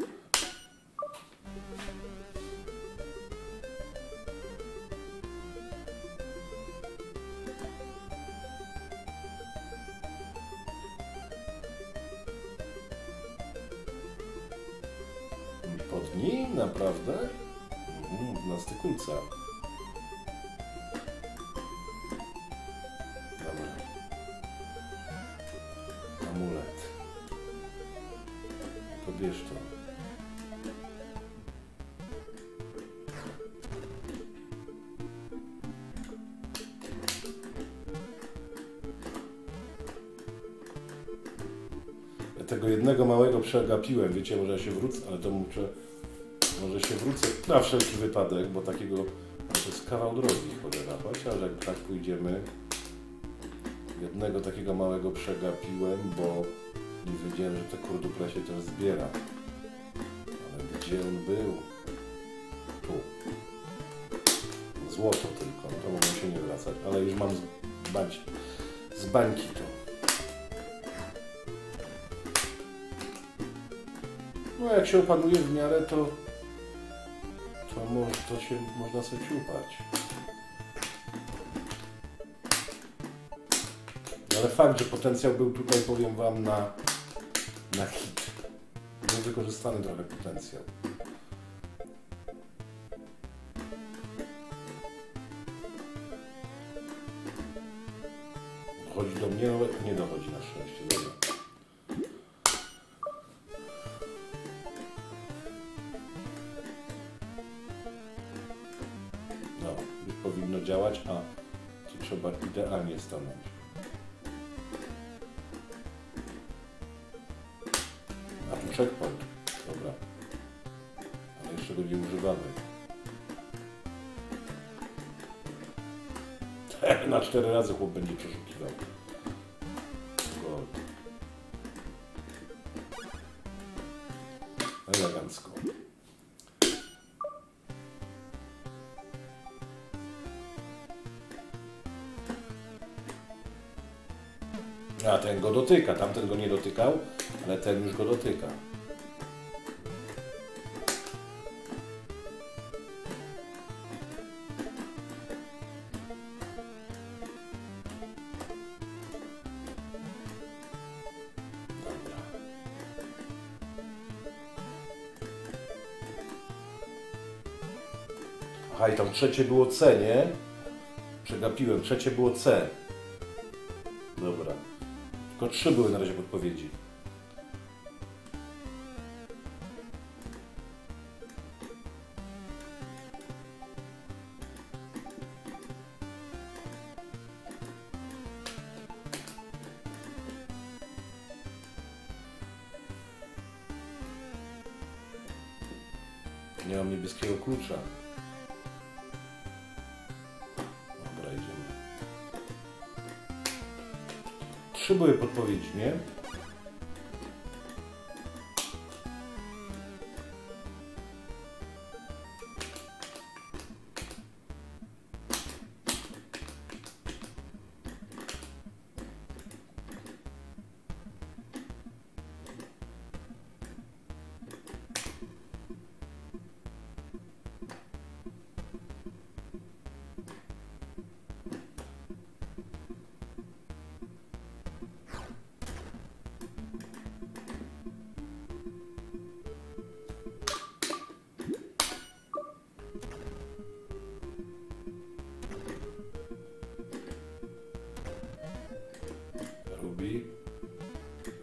Pod nim? Naprawdę? Mhm, na stykulca. Dobra. Amulet. Pobierz to. Ja tego jednego małego przegapiłem, wiecie, może ja się wrócę, ale to muszę, może się wrócę na wszelki wypadek, bo takiego, to jest kawał drogi, cholera, chociaż jak tak pójdziemy, jednego takiego małego przegapiłem, bo nie wiedziałem, że te kurdupla się też zbiera. Ale gdzie on był? Tu. Złoto tylko, to mogą się nie wracać, ale już mam z, bań, z bańki to. No jak się opanuje w miarę, to to, może, to się można sobie ciupać. Ale fakt, że potencjał był tutaj, powiem wam, na, na hit. Niewykorzystany trochę potencjał. Dochodzi do mnie, ale nie dochodzi na szczęście. Dobra. No, już powinno działać, a tu trzeba idealnie stanąć. A tu checkpoint. Dobra. Ale jeszcze go nie używamy. Na cztery razy chłop będzie przeszukiwał. Gold. Elegancko. A ten go dotyka, tamten go nie dotykał, ale ten już go dotyka. Dobra. Aha, i tam trzecie było C, nie? Przegapiłem, trzecie było C. Dobra. Tylko trzy były na razie podpowiedzi. Nie mam niebieskiego klucza. Dobra, idziemy. Trzy były podpowiedzi, nie?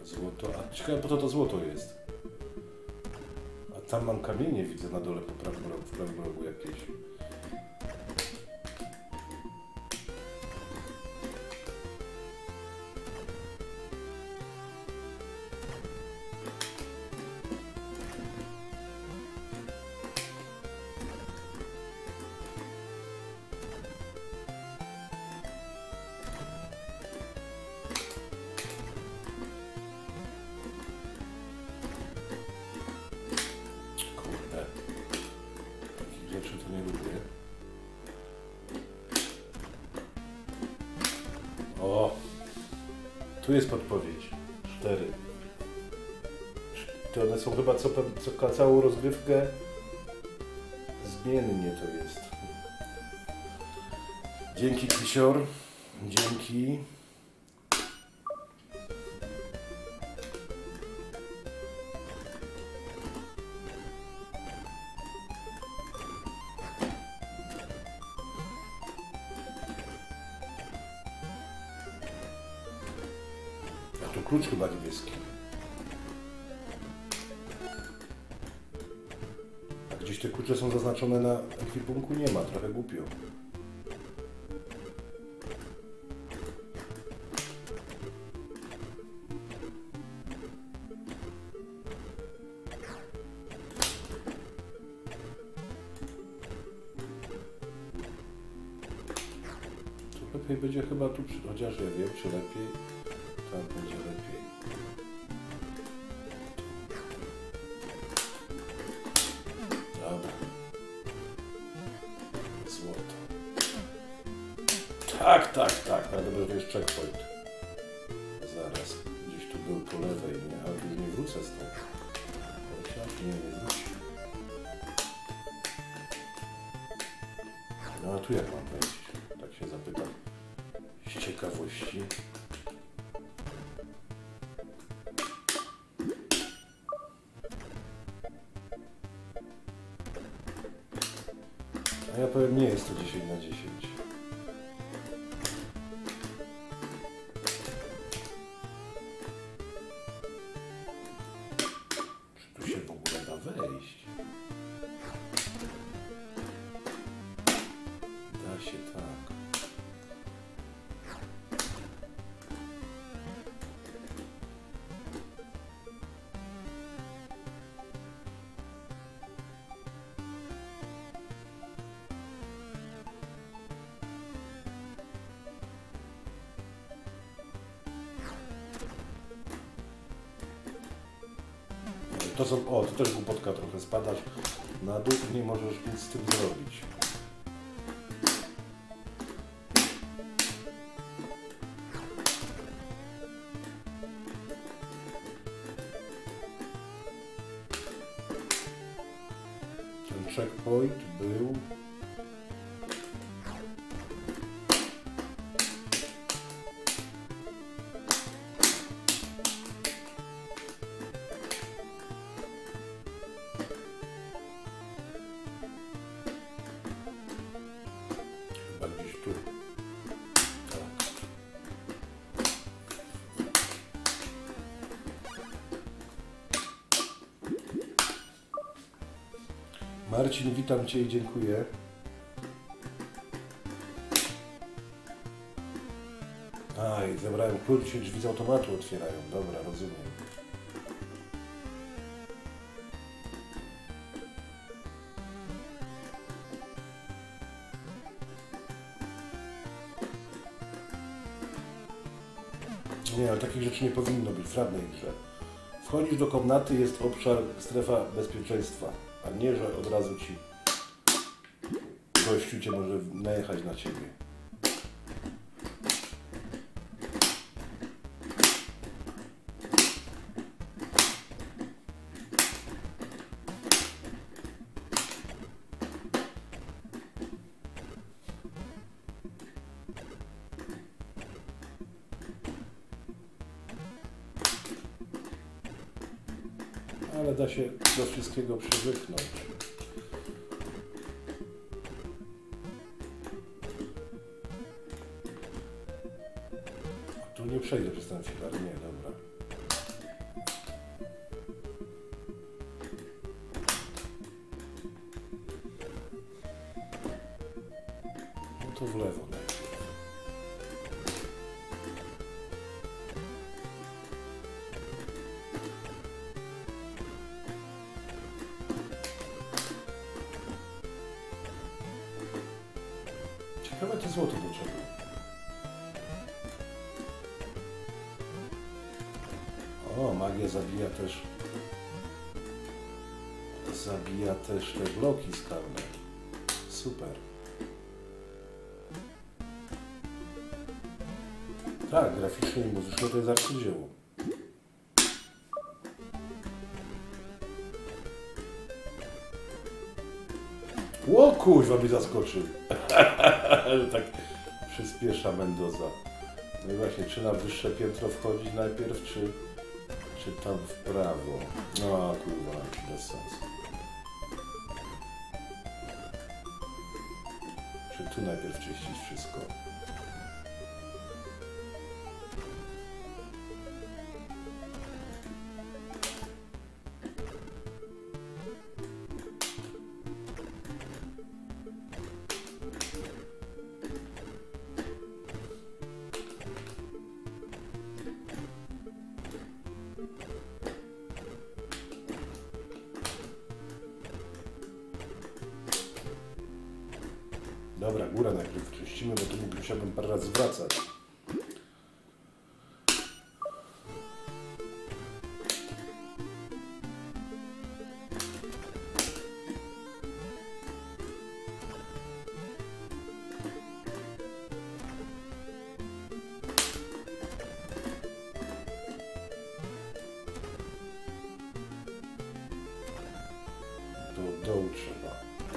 Złoto. A ciekawe, po to to złoto jest. A tam mam kamienie, widzę na dole po prawym rogu, w prawym rogu jakieś. O, tu jest podpowiedź. Cztery. To one są chyba co, co całą rozgrywkę zmiennie to jest. Dzięki, Kisior. Dzięki. Tu klucz chyba niebieski. A gdzieś te klucze są zaznaczone na ekwipunku? Nie ma, trochę głupio. Tu lepiej będzie chyba tu, chociaż ja wiem, czy lepiej. Tam będzie lepiej. Dobra. Złoto. Tak, tak, tak. Ale dobrze, że jest checkpoint. Zaraz. Gdzieś tu był po lewej, nie? Ale tu już nie wrócę stąd. Chociaż nie, nie wróci. No a tu jak mam wejść? Tak się zapytam. Z ciekawości. A ja powiem, nie jest to dziesięć na dziesięć. Czy tu się w ogóle da wejść? Da się tak. To są, o, to też głupotka trochę, spadasz na dół i nie możesz nic z tym zrobić. Ten checkpoint był... gdzieś tu. Tak. Marcin, witam Cię i dziękuję. Aj, zabrałem klucz, się drzwi z automatu otwierają. Dobra, rozumiem. Nie, ale takich rzeczy nie powinno być w żadnej grze. Wchodzisz do komnaty, jest obszar, strefa bezpieczeństwa, a nie, że od razu ci gościu cię może najechać na ciebie. Ale da się do wszystkiego przywyknąć. A tu nie przejdę przez ten filar, nie, dobra. to w lewo najpierw. Ciekawe to złoto do czego. O, magia zabija też zabija też te bloki skalne. Super. Tak, graficznie i muzycznie to jest arcydzieło. Ło, kuźwa mi zaskoczył. Tak przyspiesza Mendoza. No i właśnie, czy na wyższe piętro wchodzić najpierw, czy, czy tam w prawo? No, kurwa, bez sensu. Czy tu najpierw czyścić wszystko? Dobra, górę najpierw czyścimy, bo tu musiałbym parę razy wracać. Do dołu trzeba.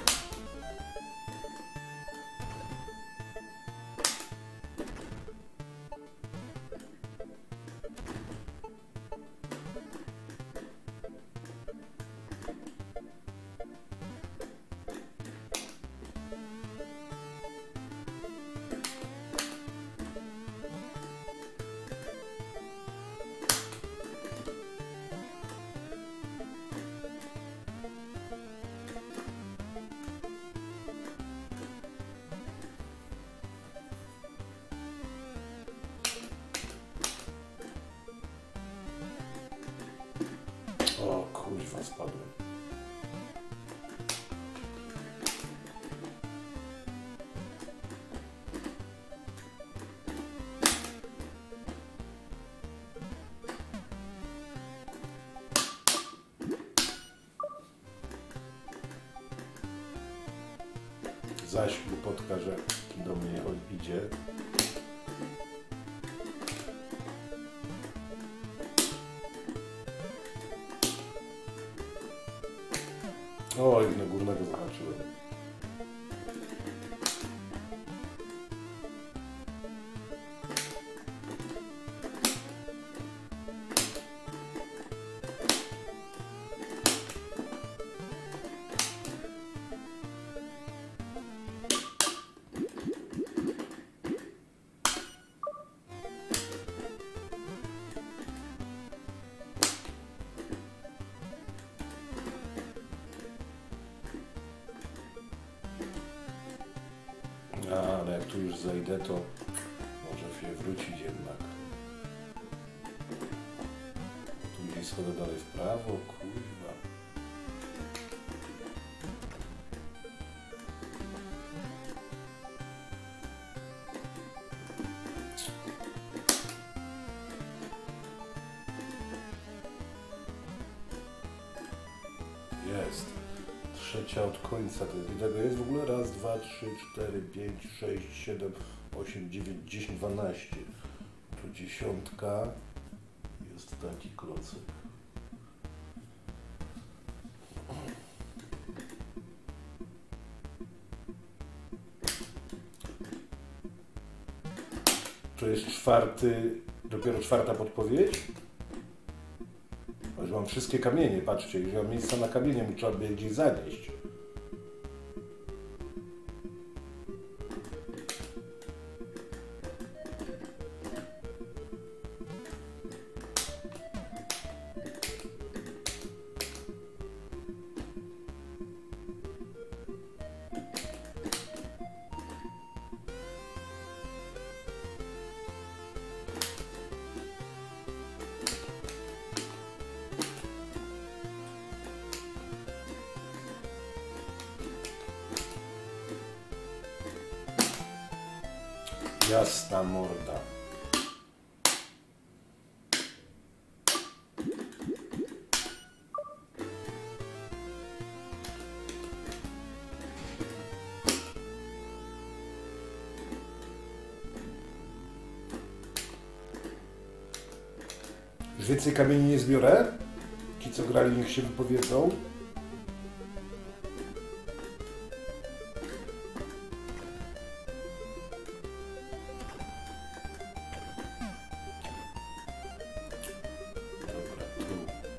O kurwa, spadłem. Zaś głupotka, że do mnie idzie. Oj, na górnego zahaczyłem. A, ale jak tu już zejdę, to może się wrócić jednak. Tu gdzieś schodzę dalej w prawo, kurwa. Jest. Trzecia od końca. Tego jest w ogóle raz, dwa, trzy, cztery, pięć, sześć, siedem, osiem, dziewięć, dziesięć, dwanaście. Tu dziesiątka. Jest taki klocek. To jest czwarty, dopiero czwarta podpowiedź? Już mam wszystkie kamienie, patrzcie, już mam miejsca na kamienie, mu trzeba by je gdzieś zanieść. Jasna morda. Już więcej kamieni nie zbiorę? Ci, co grali, niech się wypowiedzą. Dobra, tu.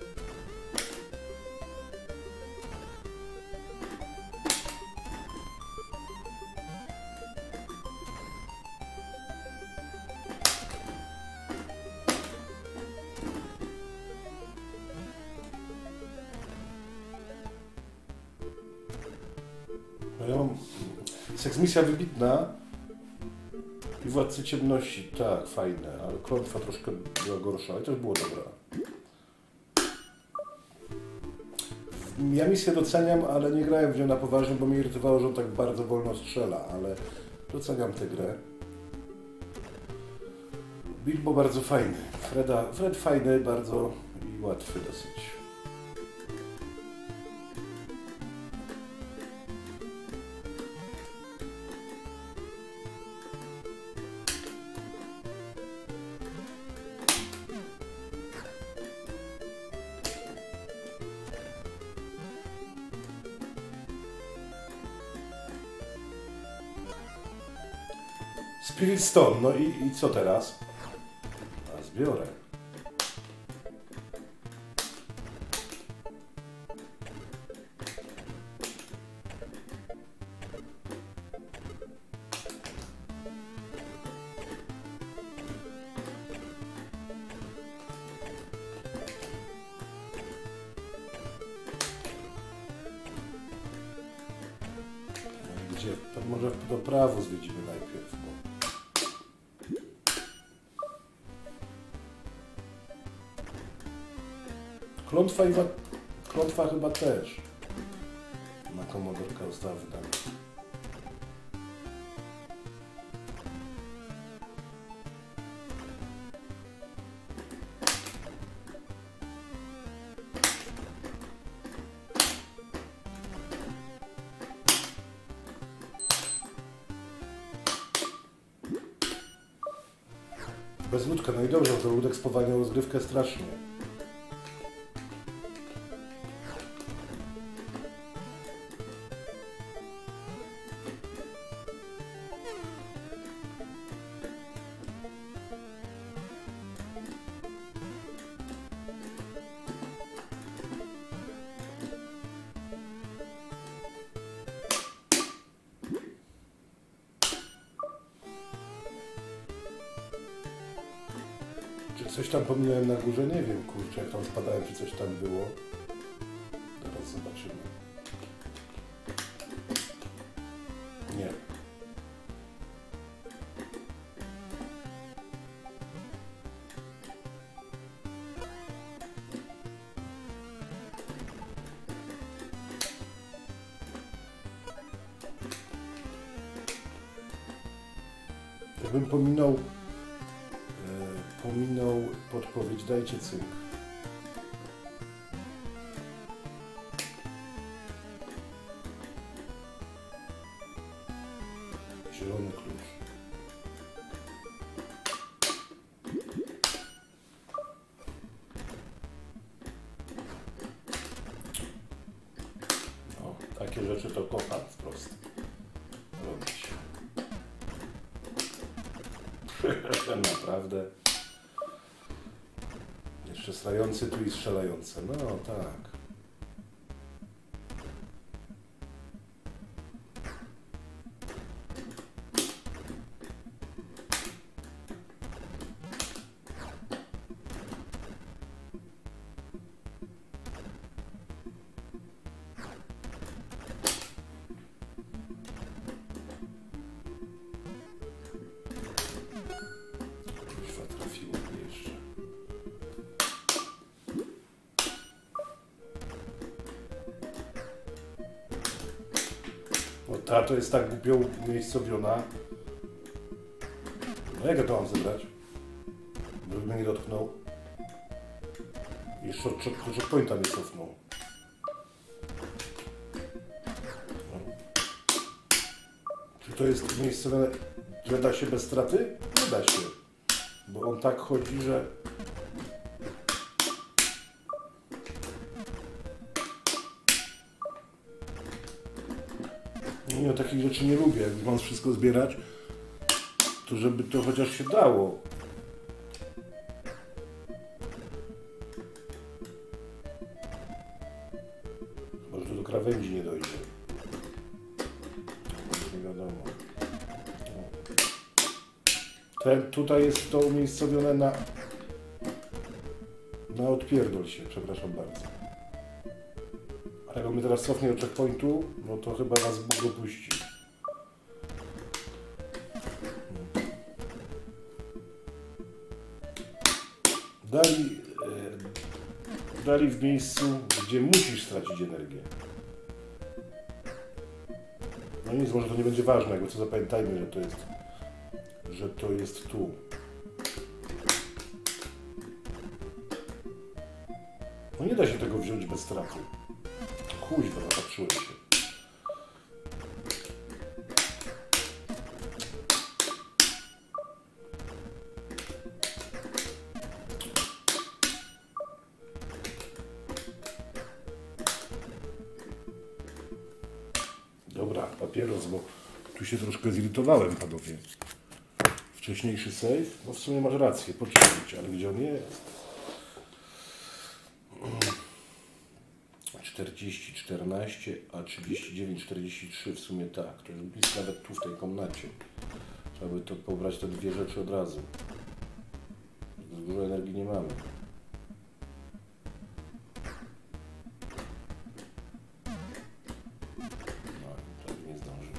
Ja mam seksmisja wybitna i Władcy Ciemności, tak, fajne, ale Klątwa troszkę była gorsza, ale też było dobra. Ja misję doceniam, ale nie grałem w nią na poważnie, bo mnie irytowało, że on tak bardzo wolno strzela, ale doceniam tę grę. Bilbo bardzo fajny, Freda, Fred fajny bardzo i łatwy dosyć. Spirit Stone, no i, i co teraz? A zbiorę. Gdzie? To może do prawo zwiedzimy najpierw. Bo... Klątwa i wa... Klątwa chyba też. Na komodorka została wydana. Bez ludka, no i dobrze, to ludek spowalniał rozgrywkę strasznie. Czy coś tam pominąłem na górze? Nie wiem, kurczę, jak tam spadałem, czy coś tam było. Teraz zobaczymy. Nie. Jakbym pominął Pominął podpowiedź, dajcie cynk. Zielony klucz. No, takie rzeczy to kocham wprost robić. Naprawdę. Jeszcze strzelający tu i strzelające. No tak. Ta to jest tak głupio umiejscowiona. A jak ja to mam zebrać? Żeby mnie nie dotknął. Jeszcze checkpointa mnie cofnął. Czy to jest miejsce, że da się bez straty? Nie da się. Bo on tak chodzi, że... Nie, takich rzeczy nie lubię. Jak mam wszystko zbierać, to żeby to chociaż się dało. Może to do krawędzi nie dojdzie. Nie wiadomo. Ten, tutaj jest to umiejscowione na... Na odpierdol się, przepraszam bardzo. Ale jak on mnie teraz cofnie do checkpointu, no to chyba nas Bóg opuści. Dali, e, dali w miejscu, gdzie musisz stracić energię. No nic, może to nie będzie ważne, jakby co zapamiętajmy, że to jest, że to jest tu. No nie da się tego wziąć bez straty. Kuźwa, zapatrzyłem się. Dobra, papieros, bo tu się troszkę zirytowałem, panowie. Wcześniejszy save? No w sumie masz rację, poczytać, ale gdzie on jest? czterdzieści, czternaście, a trzydzieści dziewięć, czterdzieści trzy w sumie tak. To jest blisko nawet tu w tej komnacie. Trzeba by to pobrać te dwie rzeczy od razu. Dużo energii nie mamy. No, tak nie zdążymy.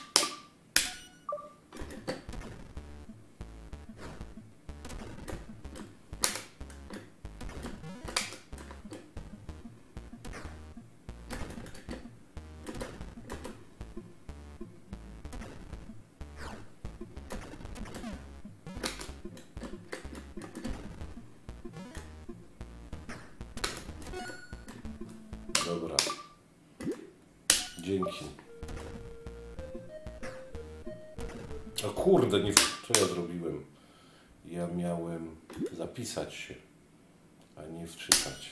Dobra. Dzięki. O kurde, nie... co ja zrobiłem? Ja miałem zapisać się, a nie wczytać.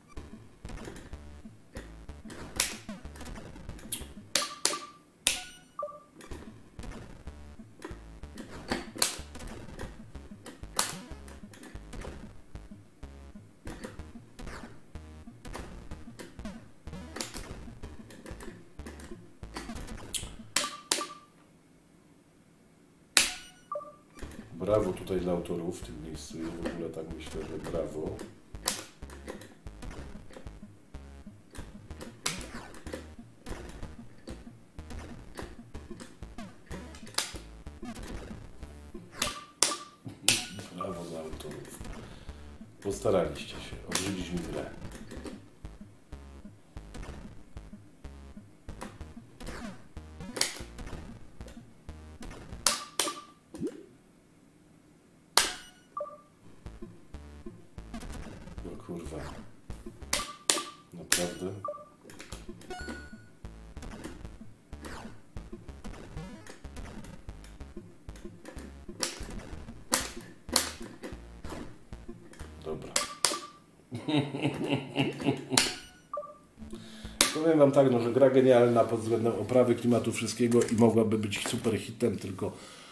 Brawo tutaj dla autorów w tym miejscu i w ogóle tak myślę, że brawo. Brawo dla autorów. Postaraliście się obrzydzić mi grę. No kurwa. Naprawdę? Dobra. Powiem wam tak, no, że gra genialna pod względem oprawy, klimatu, wszystkiego i mogłaby być super hitem, tylko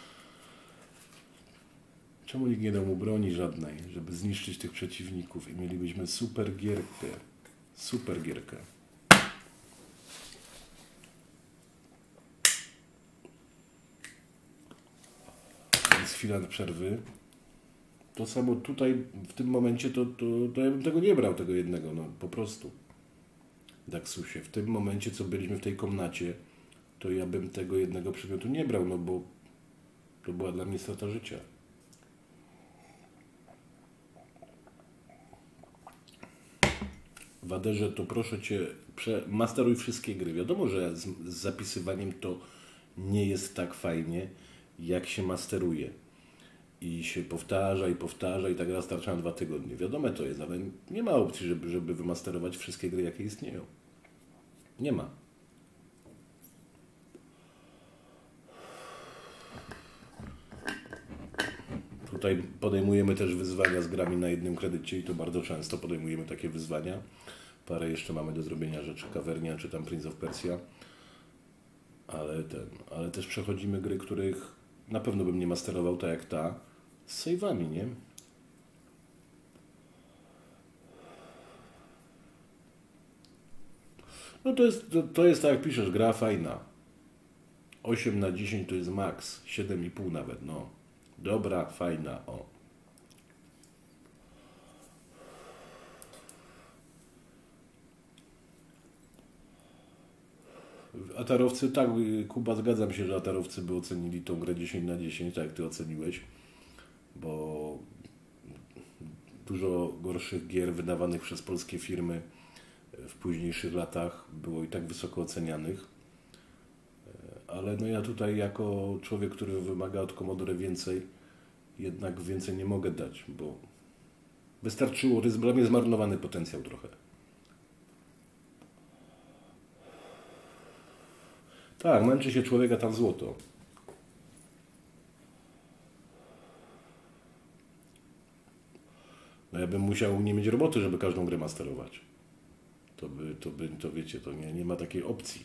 czemu nikt nie dał mu broni żadnej, żeby zniszczyć tych przeciwników i mielibyśmy super gierkę. Super gierkę. Jest chwila przerwy. To samo tutaj, w tym momencie, to, to, to ja bym tego nie brał, tego jednego, no po prostu. Daxusie, w tym momencie, co byliśmy w tej komnacie, to ja bym tego jednego przedmiotu nie brał, no bo to była dla mnie strata życia. W Aderze to proszę Cię, masteruj wszystkie gry. Wiadomo, że z, z zapisywaniem to nie jest tak fajnie, jak się masteruje. i się powtarza i powtarza i tak raz starcza na dwa tygodnie. Wiadome to jest, ale nie ma opcji, żeby, żeby wymasterować wszystkie gry, jakie istnieją. Nie ma. Tutaj podejmujemy też wyzwania z grami na jednym kredycie i to bardzo często podejmujemy takie wyzwania. Parę jeszcze mamy do zrobienia rzeczy, Cavernia czy tam Prince of Persia. Ale, ten, ale też przechodzimy gry, których na pewno bym nie masterował tak jak ta, z save'ami, nie? No to jest, to, to jest tak jak piszesz, gra fajna. osiem na dziesięć to jest max, siedem i pół nawet, no. Dobra, fajna, o. Atarowcy, tak, Kuba, zgadzam się, że Atarowcy by ocenili tą grę dziesięć na dziesięć, tak jak ty oceniłeś, bo dużo gorszych gier wydawanych przez polskie firmy w późniejszych latach było i tak wysoko ocenianych. Ale no ja tutaj jako człowiek, który wymaga od Commodore więcej, jednak więcej nie mogę dać, bo wystarczyło, to jest dla mnie zmarnowany potencjał trochę. Tak, męczy się człowieka tam złoto. No ja bym musiał nie mieć roboty, żeby każdą grę masterować. To by, to by, to wiecie, to nie, nie ma takiej opcji.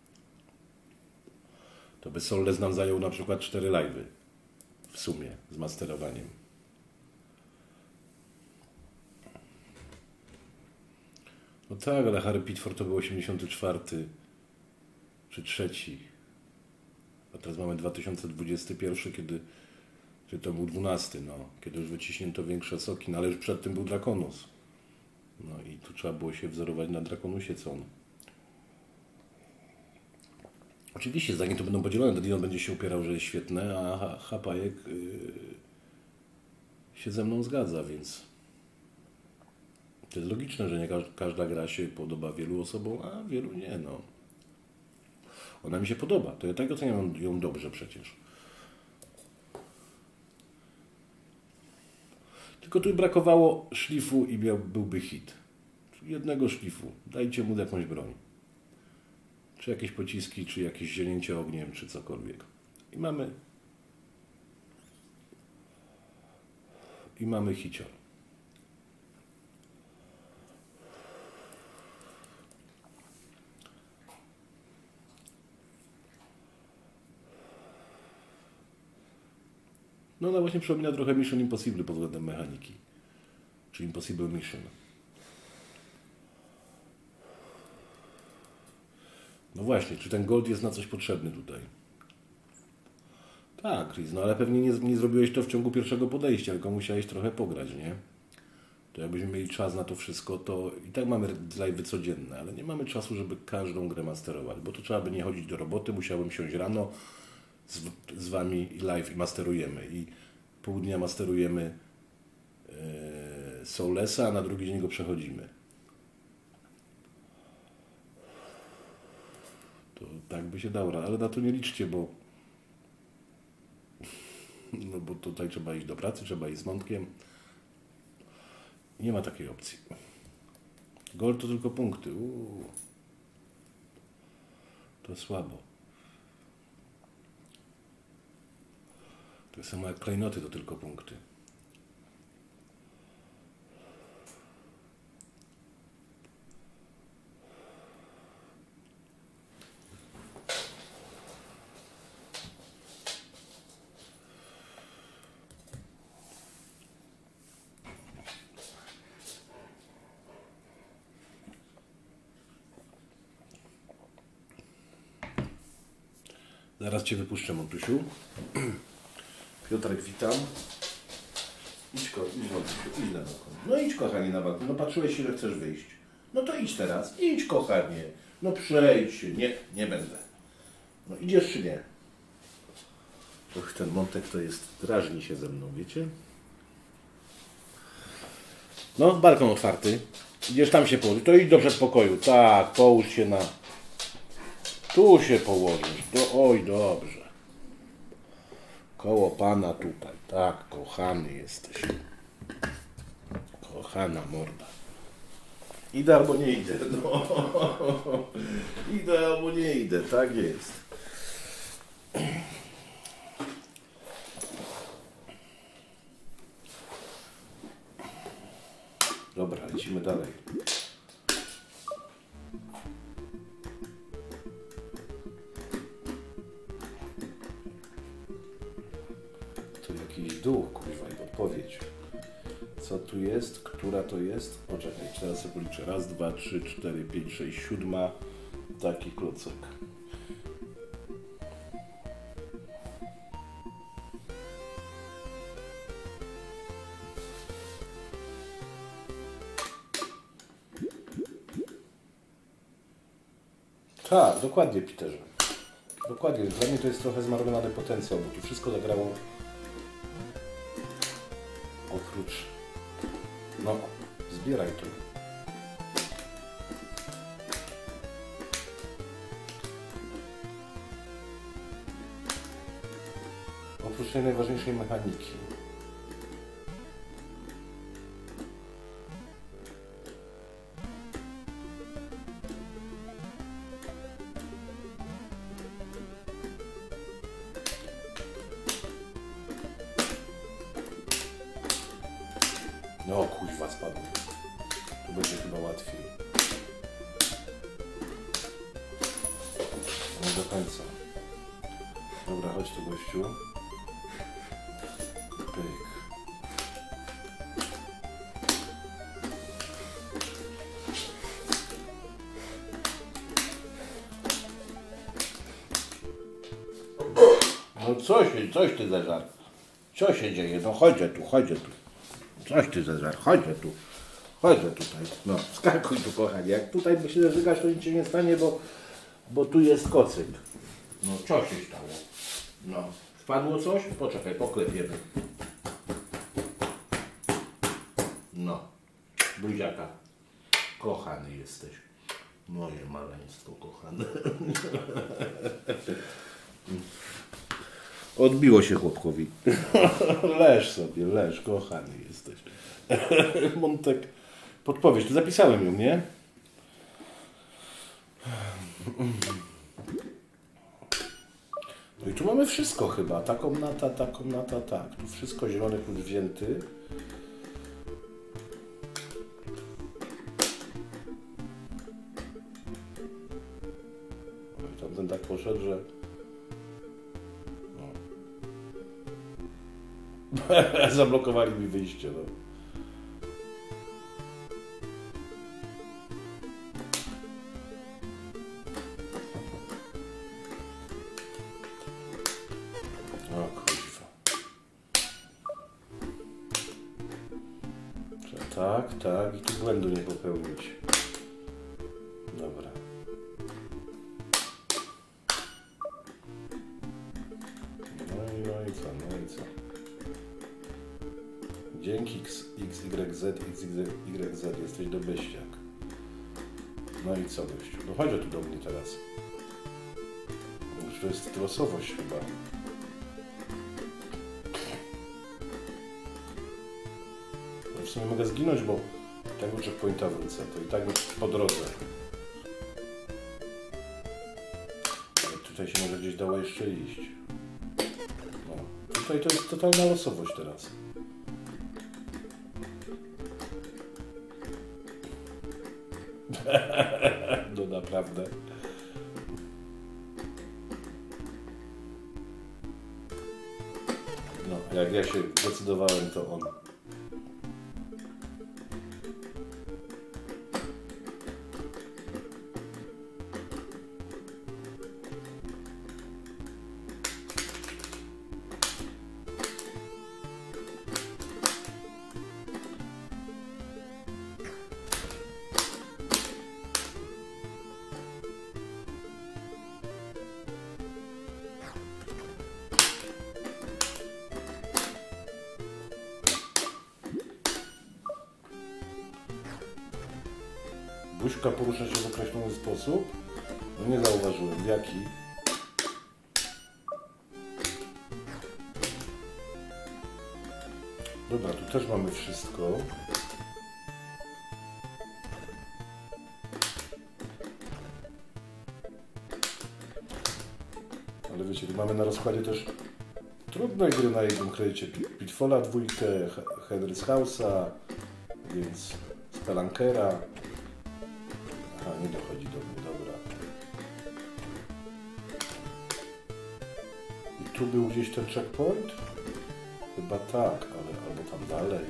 To by Solles nam zajął na przykład cztery live'y w sumie z masterowaniem. No tak, ale Harry Pitford to był osiemdziesiąty czwarty czy trzeci. A teraz mamy dwa tysiące dwudziesty pierwszy, kiedy czy to był dwunasty, no, kiedy już wyciśnięto większe soki, no ale już przed tym był Draconus. No i tu trzeba było się wzorować na Draconusie, co on. Oczywiście zdanie to będą podzielone, Dion będzie się upierał, że jest świetne, a Hapajek yy, się ze mną zgadza, więc to jest logiczne, że nie każda gra się podoba wielu osobom, a wielu nie, no. Ona mi się podoba, to ja tak oceniam ją dobrze przecież. Tylko tu brakowało szlifu i miał, byłby hit. Jednego szlifu, dajcie mu jakąś broń. Czy jakieś pociski, czy jakieś zielnięcie ogniem, czy cokolwiek. I mamy... I mamy hicior. No ona właśnie przypomina trochę Mission Impossible pod względem mechaniki. Czy Impossible Mission. No właśnie, czy ten gold jest na coś potrzebny tutaj? Tak, Chris, no ale pewnie nie, nie zrobiłeś to w ciągu pierwszego podejścia, tylko musiałeś trochę pograć, nie? To jakbyśmy mieli czas na to wszystko, to i tak mamy live'y codzienne, ale nie mamy czasu, żeby każdą grę masterować, bo to trzeba by nie chodzić do roboty, musiałbym siąść rano z, z wami i live i masterujemy. I pół dnia masterujemy e, Soulessa, a na drugi dzień go przechodzimy. To tak by się dało, ale na to nie liczcie, bo no bo tutaj trzeba iść do pracy, trzeba iść z mątkiem. Nie ma takiej opcji. Gold to tylko punkty. Uuu. To słabo. Tak samo jak klejnoty to tylko punkty. Zaraz Cię wypuszczę, Montusiu. Piotrek, witam. Idź, ko idź, Montusiu, idź na balkon. No idź, kochanie, na balkon. No patrzyłeś się, że chcesz wyjść. No to idź teraz. Idź, kochanie. No przejdź się. Nie, nie będę. No idziesz czy nie? Och, ten Montek to jest, drażni się ze mną, wiecie? No, balkon otwarty. Idziesz tam się położyć. To idź do przedpokoju. Tak, połóż się na... Tu się położysz. Do... Oj, dobrze. Koło pana tutaj. Tak, kochany jesteś. Kochana morda. Idę albo nie idę. No. Idę albo nie idę. Tak jest. Dobra, lecimy dalej. Tu jakiś duch, kurwa, i odpowiedź. Co tu jest? Która to jest? Poczekaj, teraz sobie policzę. Raz, dwa, trzy, cztery, pięć, sześć, siódma. Taki klocek. Tak, dokładnie, Peterze. Dokładnie. Dla mnie to jest trochę zmarnowany potencjał, bo tu wszystko zagrało oprócz... No, zbieraj to. Oprócz tej najważniejszej mechaniki. No kuźwa, spadł. Tu będzie chyba łatwiej. Nie do końca. Dobra, chodź tu, gościu. Pyk. No co się, coś ty zażar. Co się dzieje? No chodźcie tu, chodźcie tu. Coś ty zażar, chodźcie tu. Chodźcie tutaj. No, skakuj tu, kochanie. Jak tutaj by się zażygasz, to nic się nie stanie, bo, bo tu jest kocyk. No, co się stało? No, wpadło coś? Poczekaj, poklepiemy. No, buziaka. Kochany jesteś. Moje maleństwo kochane. Odbiło się chłopkowi. Leż sobie, leż, kochany jesteś. Montek, podpowiedź, tu zapisałem ją, nie? No i tu mamy wszystko chyba. Ta komnata, ta komnata, tak. Tu wszystko, zielony klucz wzięty. No i tamten tak poszedł, że... Zablokowali mi wyjście, no. O kurwa. Tak, tak. I tu błędu nie popełnić. Dobra. No i, no i co, no i co. Dzięki X, Y, Z, X, Y, Z jesteś do beściak. No i co, gościu? No chodź tu do mnie teraz. Już to jest losowość chyba. No w sumie mogę zginąć, bo tak do checkpointa wrócę. To i tak po drodze. Ale tutaj się może gdzieś dało jeszcze iść. No. Tutaj to jest totalna losowość teraz. No naprawdę. No, jak ja się zdecydowałem, to on. Buźka porusza się w określony sposób? No nie zauważyłem. Jaki? Dobra, tu też mamy wszystko. Ale wiecie, tu mamy na rozkładzie też trudne gry na jednym kredycie. Pitfalla dwójkę, Henry's House'a, więc Spelunkera. Aha, nie dochodzi do mnie, dobra. I tu był gdzieś ten checkpoint? Chyba tak, ale albo tam dalej.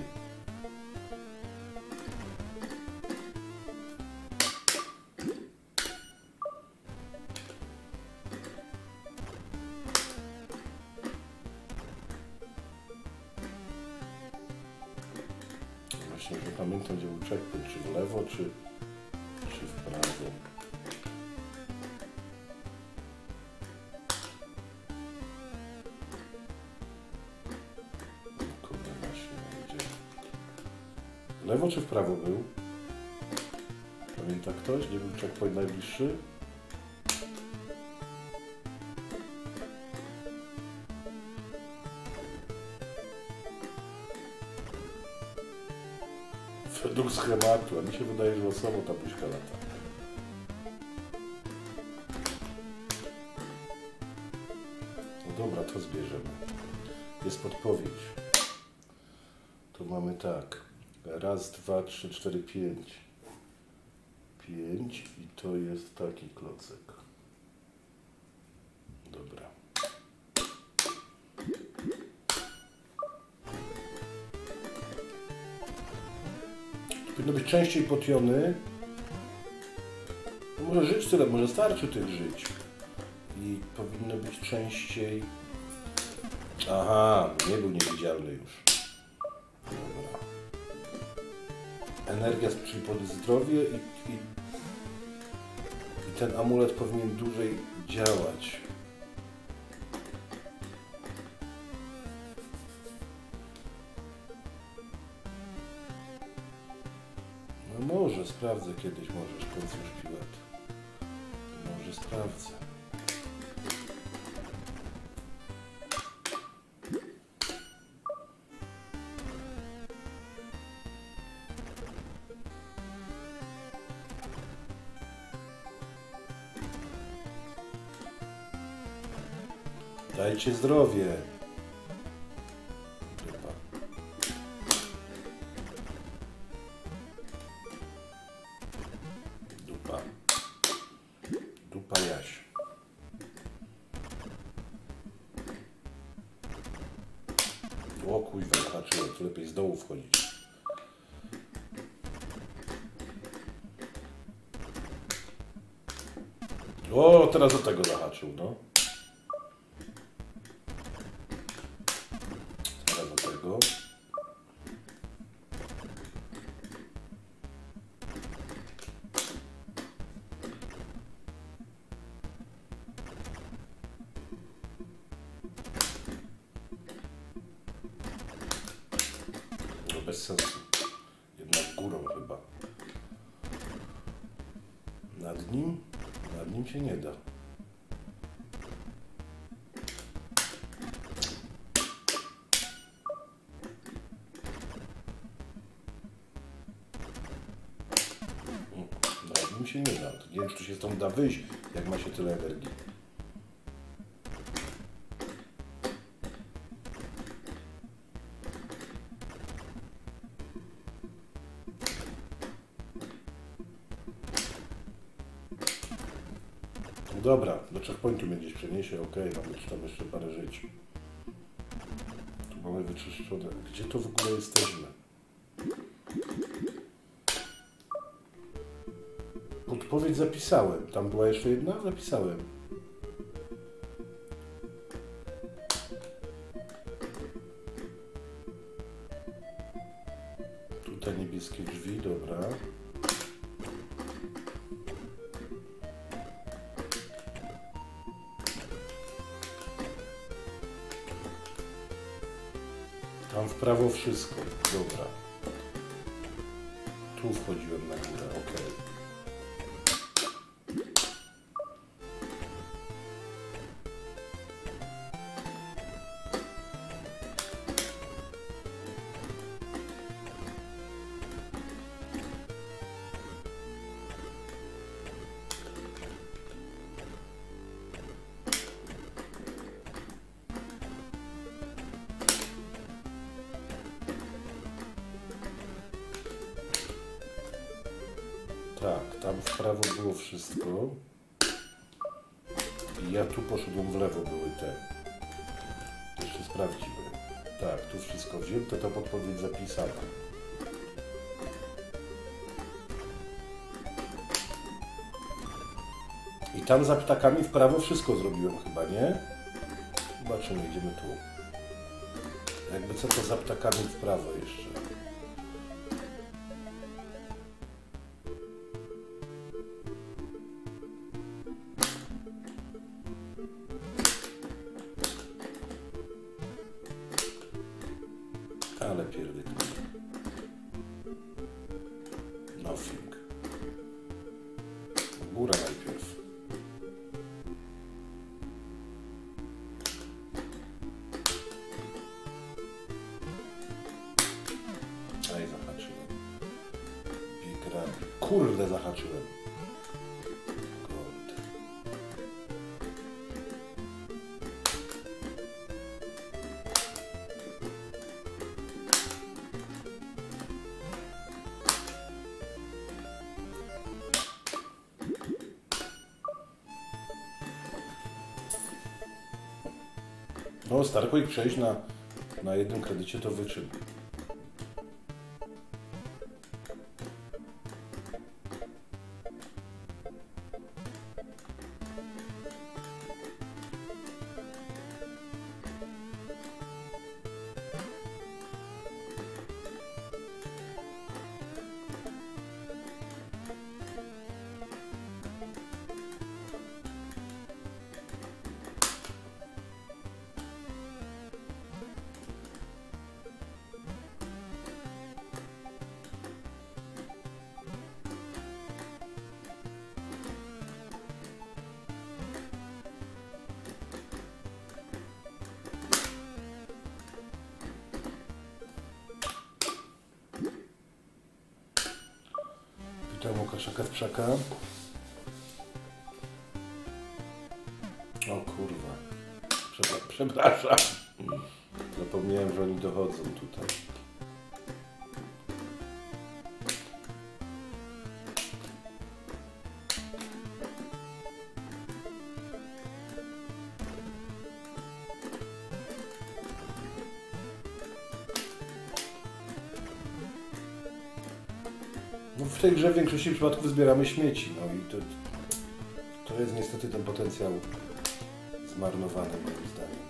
Właśnie nie pamiętam, gdzie był checkpoint, czy w lewo, czy, czy w prawo. Kurde, właśnie, gdzie? W lewo czy w prawo był? Pamięta ktoś, gdzie był checkpoint najbliższy? Według schematu, a mi się wydaje, że losowo ta buźka lata. No dobra, to zbierzemy. Jest podpowiedź. Tu mamy tak. Raz, dwa, trzy, cztery, pięć. Pięć i to jest taki klocek. Dobra. Powinno być częściej potiony. No może żyć tyle, może starczy tych żyć. I powinno być częściej... Aha, nie był niewidzialny już. Dobra. Energia, czyli pod zdrowie i, i, i ten amulet powinien dłużej działać. No może sprawdzę kiedyś, może szkolcy szpilet. Może sprawdzę. Dajcie zdrowie. Dupa. Dupa. Dupa Jaś. O kuźwa, zahaczyłem, to lepiej z dołu wchodzić. O, teraz do tego zahaczył, no. Teraz do tego. No bez sensu. Jednak górą chyba. Nad nim? Nad nim się nie da. Nad nim się nie da. Nie wiem, czy tu się stąd da wyjść, jak ma się tyle energii. Dobra, do checkpointu mnie gdzieś przeniesie, ok, mamy tam jeszcze parę żyć. Tu mamy wyczyszczone. Gdzie to w ogóle jesteśmy? Podpowiedź zapisałem. Tam była jeszcze jedna? Zapisałem. Tutaj niebieskie drzwi, dobra. Tam w prawo wszystko. Dobra. Tu wchodziłem na górę, ok. Tak, tam w prawo było wszystko. I ja tu poszedłem w lewo, były te. Jeszcze sprawdzimy. Tak, tu wszystko wzięte, to podpowiedź zapisana. I tam za ptakami w prawo wszystko zrobiłem chyba, nie? Zobaczymy, idziemy tu. Jakby co to za ptakami w prawo jeszcze. Ale pierdolę. Nothing. Góra najpierw. Aj, zahaczyłem. Big. Kurde, zahaczyłem. Gold. No, starko ich przejść na, na jednym kredycie to wyczyn. Witam Łukasza Kawczaka. O kurwa. Przepra przepraszam. Zapomniałem, że oni dochodzą tutaj. No w tej grze w większości przypadków zbieramy śmieci, no i to, to jest niestety ten potencjał zmarnowany moim zdaniem.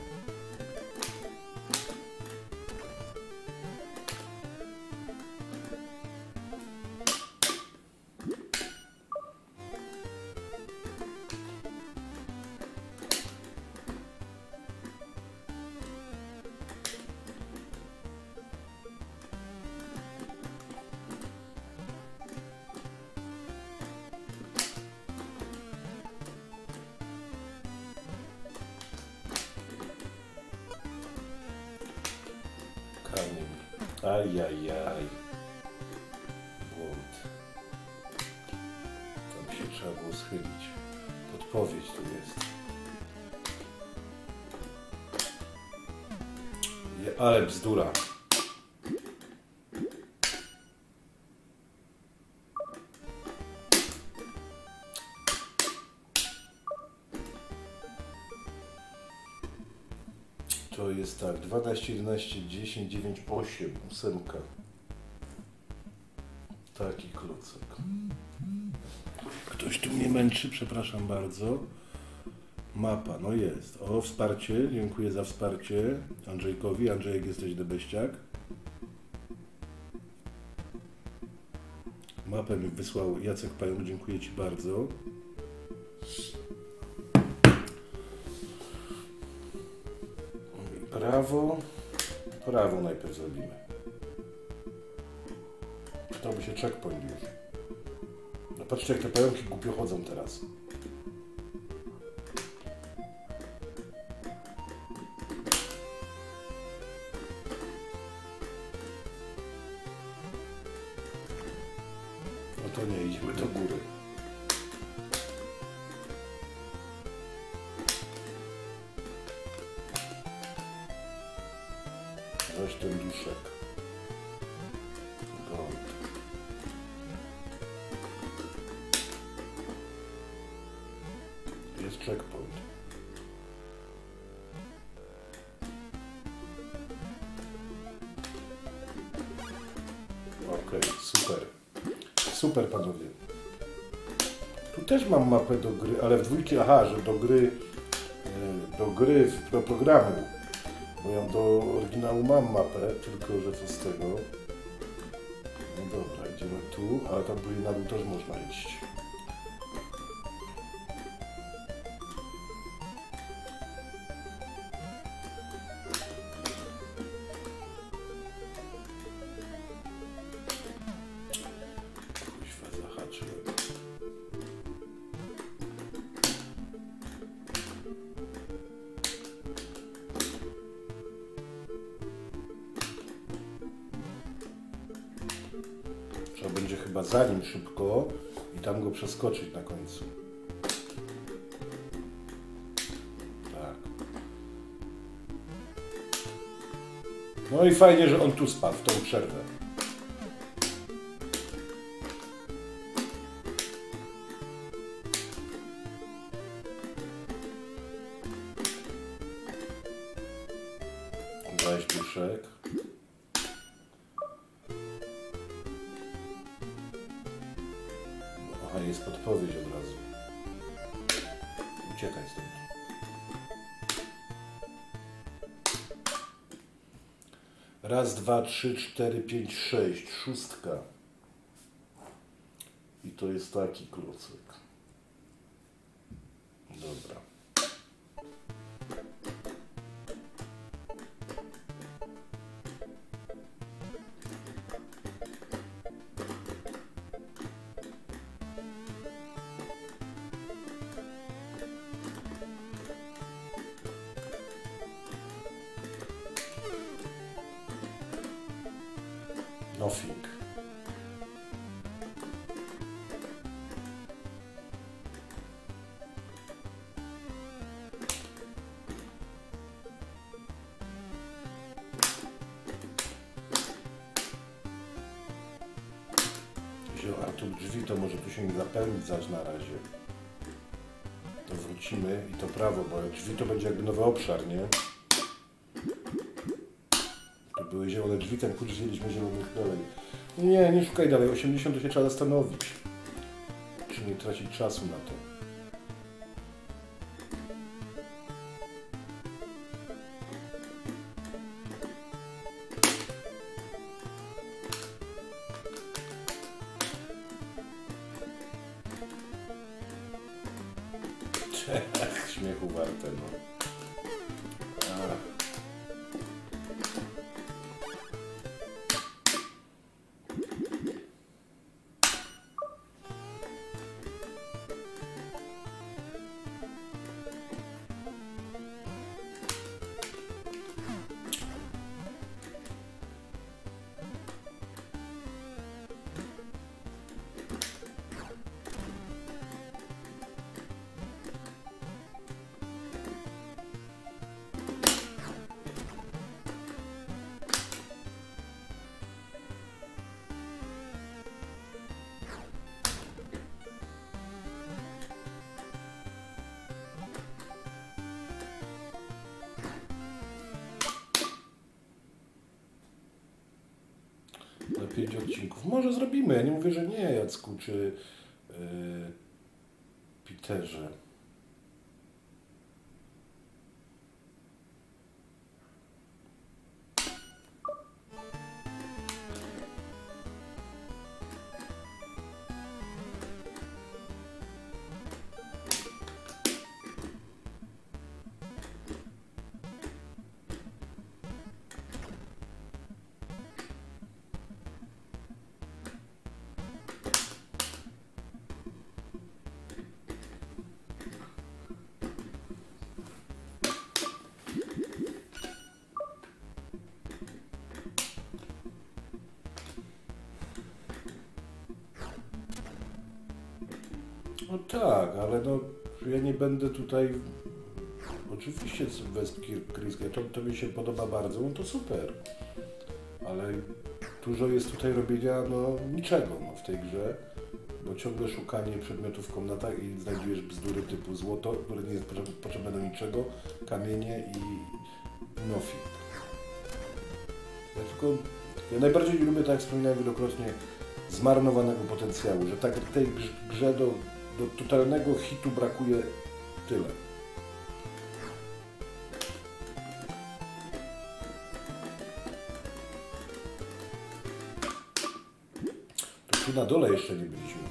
Kamień. Ajajaj. Błąd. Tam się trzeba było schylić. Podpowiedź tu jest. Je, ale bzdura. To jest tak, dwanaście, jedenaście, dziesięć, dziewięć, osiem, ósemka. Taki klocek. Ktoś tu mnie męczy, przepraszam bardzo. Mapa, no jest. O, wsparcie, dziękuję za wsparcie Andrzejkowi. Andrzejek, jesteś debeściak. Mapę mi wysłał Jacek Pająk, dziękuję Ci bardzo. Prawo, prawo najpierw zrobimy. Przydałby się checkpoint już. No patrzcie, jak te pająki głupio chodzą teraz. No to nie, idziemy do góry. Weź ten duszek. Gold. checkpoint. Okej, okay, super. Super, panowie. Tu też mam mapę do gry, ale w dwójki, aha, że do gry, do gry, do programu. Bo ja do oryginału mam mapę, tylko że co z tego. No dobra, idziemy tu, ale tam byli na dół też można iść. Kuźwa, zahaczyłem. Trzeba będzie chyba za nim szybko i tam go przeskoczyć na końcu. Tak. No i fajnie, że on tu spadł w tą przerwę. Weź duszek. A jest podpowiedź od razu. Uciekaj stąd. Raz, dwa, trzy, cztery, pięć, sześć. Szóstka. I to jest taki klocek. Dobra. Nothing. Wziął Artur drzwi, to może tu się nie zapełnić zaś na razie. To wrócimy i to prawo, bo drzwi to będzie jakby nowy obszar, nie? To były zielone drzwi, ten klucz wzięliśmy zielonych dalej. Nie, nie szukaj dalej, osiemdziesiąt to się trzeba zastanowić. Czy nie tracić czasu na to. Śmiechu warte, no. A. Na pięć odcinków. Może zrobimy. Ja nie mówię, że nie, Jacku, czy yy, Peterze. No tak, ale no ja nie będę tutaj. Oczywiście West Kirkriskie, to, to mi się podoba bardzo, no to super. Ale dużo jest tutaj robienia no niczego no, w tej grze. bo ciągle szukanie przedmiotów w komnatach i znajdujesz bzdury typu złoto, które nie jest potrzebne do niczego, kamienie i nofik. Ja tylko, ja najbardziej nie lubię, tak jak wspominałem wielokrotnie, zmarnowanego potencjału, że tak tej grze do, do totalnego hitu brakuje tyle. To tu na dole jeszcze nie byliśmy.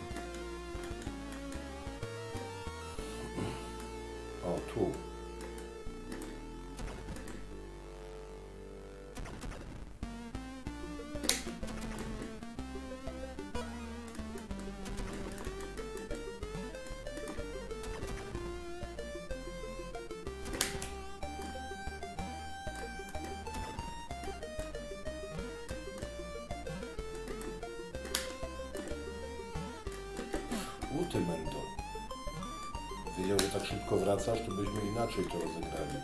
O, tu. U, ty mendo. Wiedział, że tak szybko wracasz, to byśmy inaczej to rozegrali.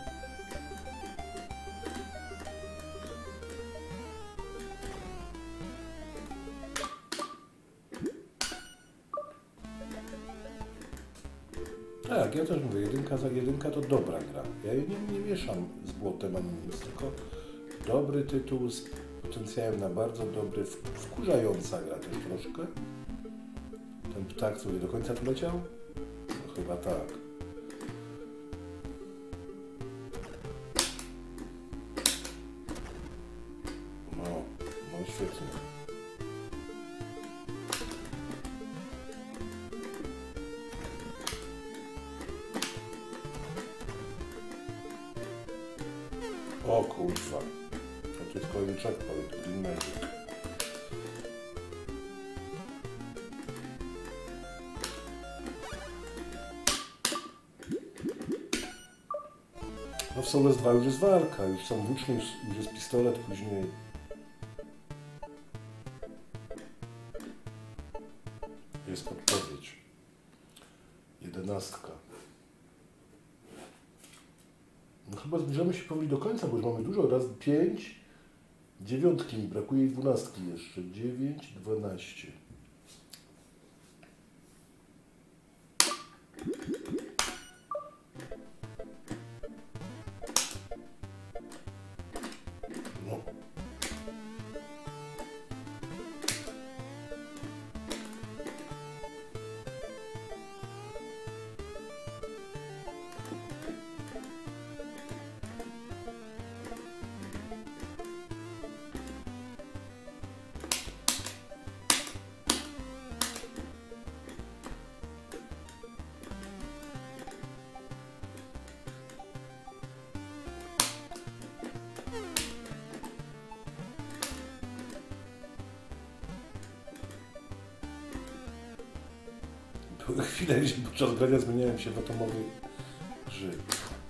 Tak, ja też mówię, jedynka za jedynka to dobra gra. Ja jej nie, nie mieszam z błotem ani nic, tylko dobry tytuł z potencjałem na bardzo dobry, wkurzająca gra też troszkę. Ten ptak, co nie do końca tu leciał? No chyba tak. No, no świetnie. O kurwa. To jest kolejny checkpoint, Green Magic. No w Souls dwa już jest walka, już są włócznie, już, już jest pistolet później. Jest podpowiedź. Jedenastka. No chyba zbliżamy się powoli do końca, bo już mamy dużo. Raz, pięć, dziewiątki mi brakuje i dwunastki jeszcze. Dziewięć, dwanaście. No. Były chwile, gdzie podczas grania zmieniałem się w atomowy grzyb.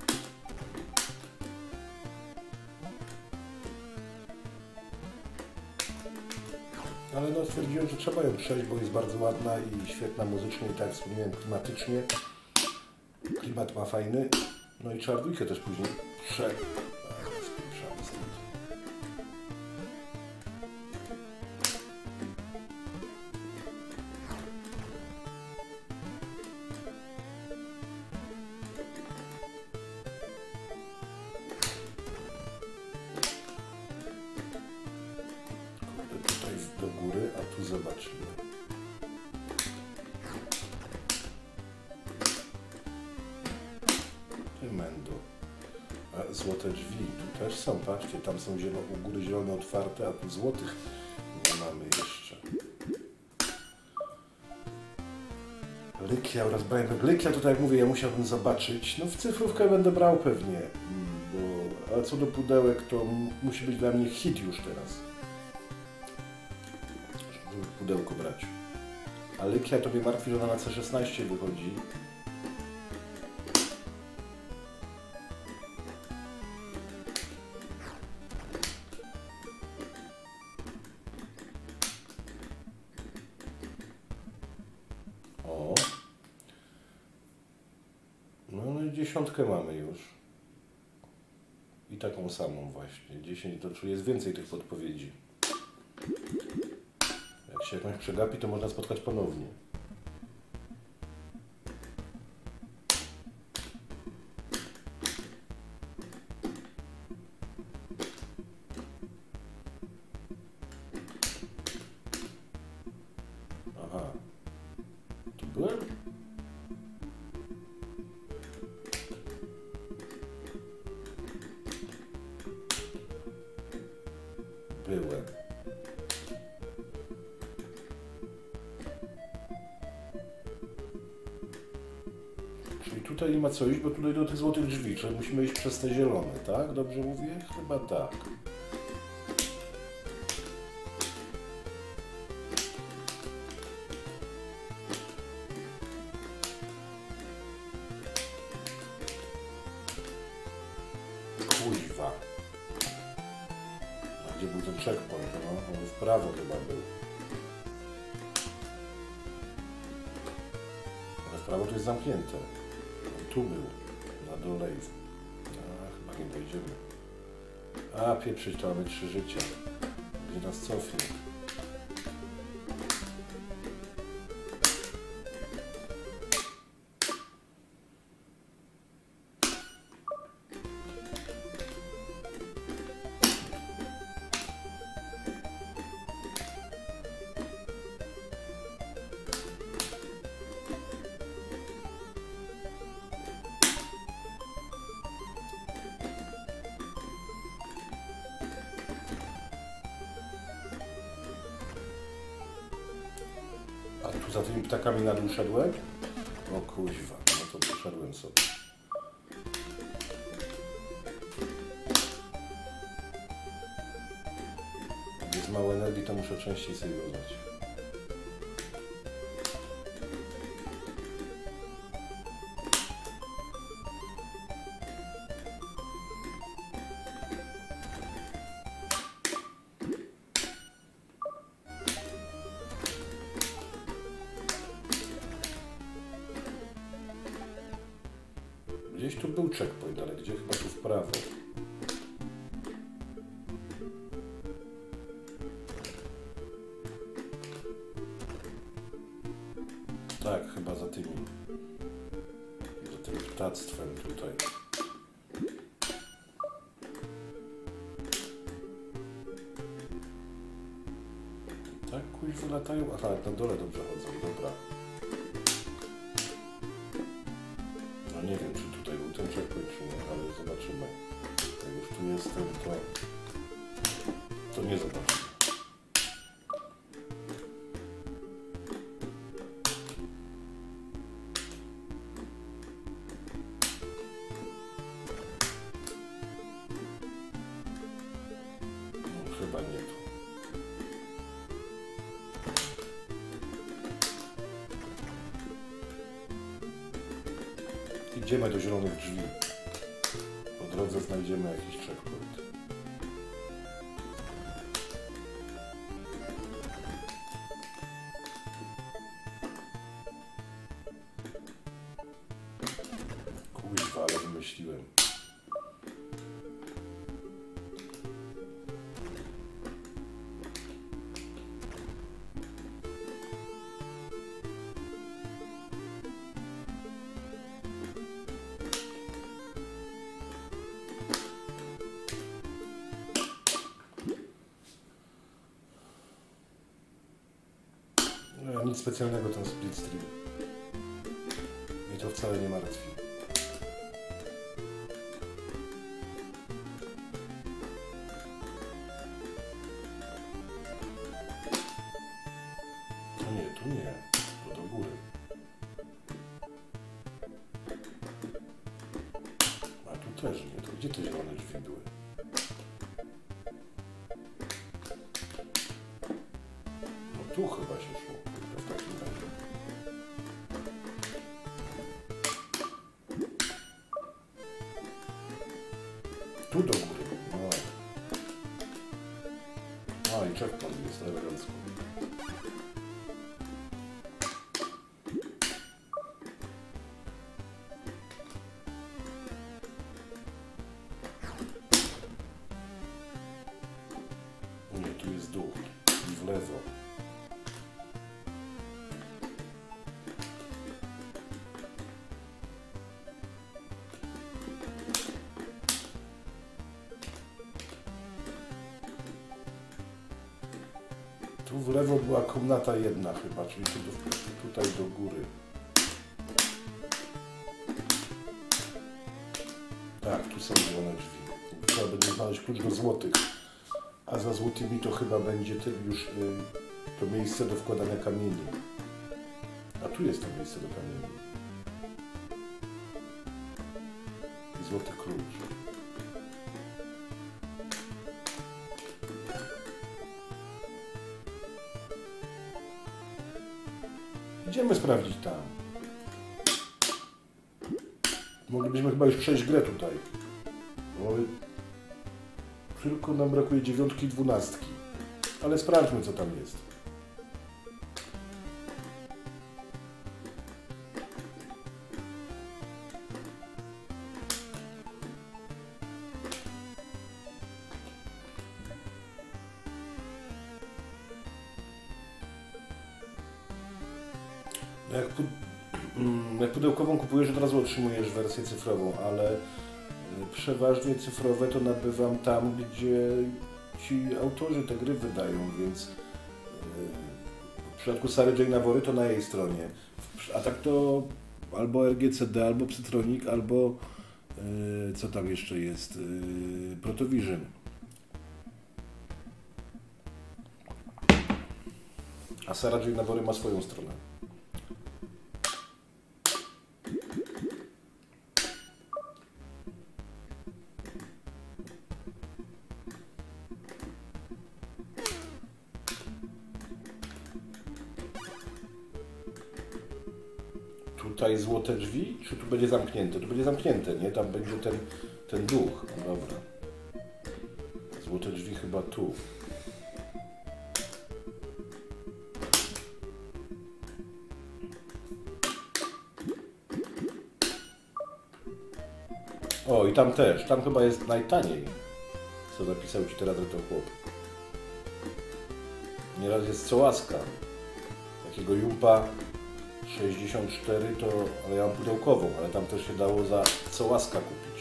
Ale no stwierdziłem, że trzeba ją przejść, bo jest bardzo ładna i świetna muzycznie i tak jak wspomniałem klimatycznie. Klimat ma fajny. No i trzeba dwójkę też później przejść. Do góry, a tu zobaczymy. Mendo. A złote drzwi. Tu też są, patrzcie, tam są zielone, u góry zielone otwarte, a tu złotych nie mamy jeszcze. Lykia oraz Brainbag. Lykia, to tak jak mówię, ja musiałbym zobaczyć. No w cyfrówkę będę brał pewnie, bo, a co do pudełek, to musi być dla mnie hit już teraz. Pudełko brać. A Lykia to mnie martwi, że ona na C szesnaście wychodzi. O. No i dziesiątkę mamy już. I taką samą właśnie. dziesięć to jest więcej tych podpowiedzi. Jak się jakąś przegapi, to można spotkać ponownie. tutaj nie ma co iść, bo tutaj do tych złotych drzwi, czyli musimy iść przez te zielone, tak? Dobrze mówię? Chyba tak. Kuźwa. A gdzie był ten checkpoint? No, on w prawo chyba był. Ale w prawo to jest zamknięte. On tu był. Na dole jest. A, chyba nie dojdziemy. A, pieprzyć, to mamy trzy życia. Gdzie nas cofnie? A tu za tymi ptakami na dół szedłem? O kuźwa, no to poszedłem sobie. Jak jest mało energii, to muszę częściej sejwować. Gdzieś tu był checkpoint, ale gdzie? Chyba tu w prawo. Tak, chyba za tymi. Za tym ptactwem tutaj. Tak, kuźwa latają. Aha, na dole dobrze chodzą, dobra. No nie wiem, czy tutaj był ten checkpoint, czy nie, ale zobaczymy. Jak już tu jestem, to, to nie zobaczymy. No, chyba nie tu. Idziemy do zielonych drzwi. Po drodze znajdziemy jakiś checkpoint. Kuźwa, ale wymyśliłem. Nic specjalnego ten split stream. Mnie to wcale nie martwi. To nie, tu nie. To do góry. A tu też nie. To gdzie te zielone drzwi były? No tu chyba się szło. W takim razie. Tu do góry. No. A i checkpoint jest elegancko. Nie, tu jest dół. I w lewo. Tu w lewo była komnata jedna chyba, czyli tu do, tutaj do góry. Tak, tu są zielone drzwi. Trzeba będzie znaleźć klucz do złotych. A za złotymi to chyba będzie ten już y, to miejsce do wkładania kamieni. A tu jest to miejsce do kamieni. Złoty klucz. Idziemy sprawdzić tam. Moglibyśmy chyba już przejść grę tutaj. Bo tylko nam brakuje dziewiątki i dwunastki. Ale sprawdźmy, co tam jest. Jak, pu jak pudełkową kupujesz, od razu otrzymujesz wersję cyfrową, ale przeważnie cyfrowe to nabywam tam, gdzie ci autorzy te gry wydają, więc w przypadku Sary J. Nawory to na jej stronie. A tak to albo R G C D, albo Psytronic, albo co tam jeszcze jest, Protovision. A Sara J. Nawory ma swoją stronę. Tutaj złote drzwi, czy tu będzie zamknięte? Tu będzie zamknięte, nie? Tam będzie ten, ten duch. No dobra. Złote drzwi chyba tu. O, i tam też. Tam chyba jest najtaniej. Co napisał ci teraz ten chłop. Nieraz jest cołaska. Takiego jumpa sześćdziesiąt cztery to, ale ja mam pudełkową, ale tam też się dało za cołaska kupić.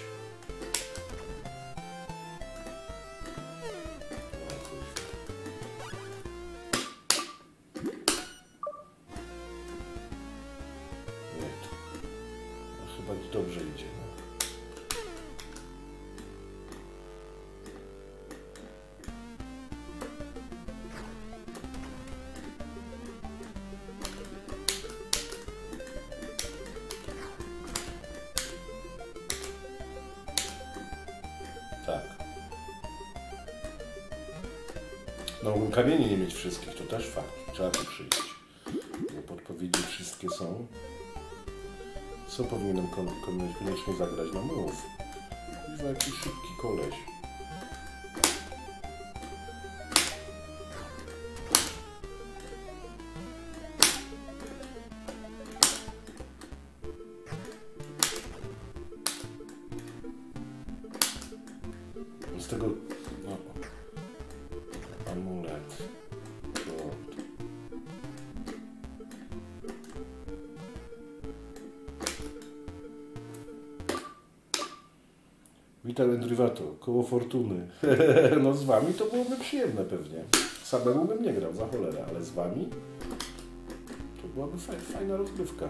Nie, to no, chyba dobrze idzie. No. Tak. No mógłbym kamieni nie mieć wszystkich, to też fakt. Trzeba tu przyjść. Bo podpowiedzi wszystkie są. Co powinienem kon kon koniecznie zagrać? No mów. Kuźwa, jakiś szybki koleś. Z tego... No, amulet. To... Witam, Endrivato. Koło fortuny. No z wami to byłoby przyjemne pewnie. Samemu bym nie grał, za cholerę, ale z wami to byłaby faj fajna rozgrywka.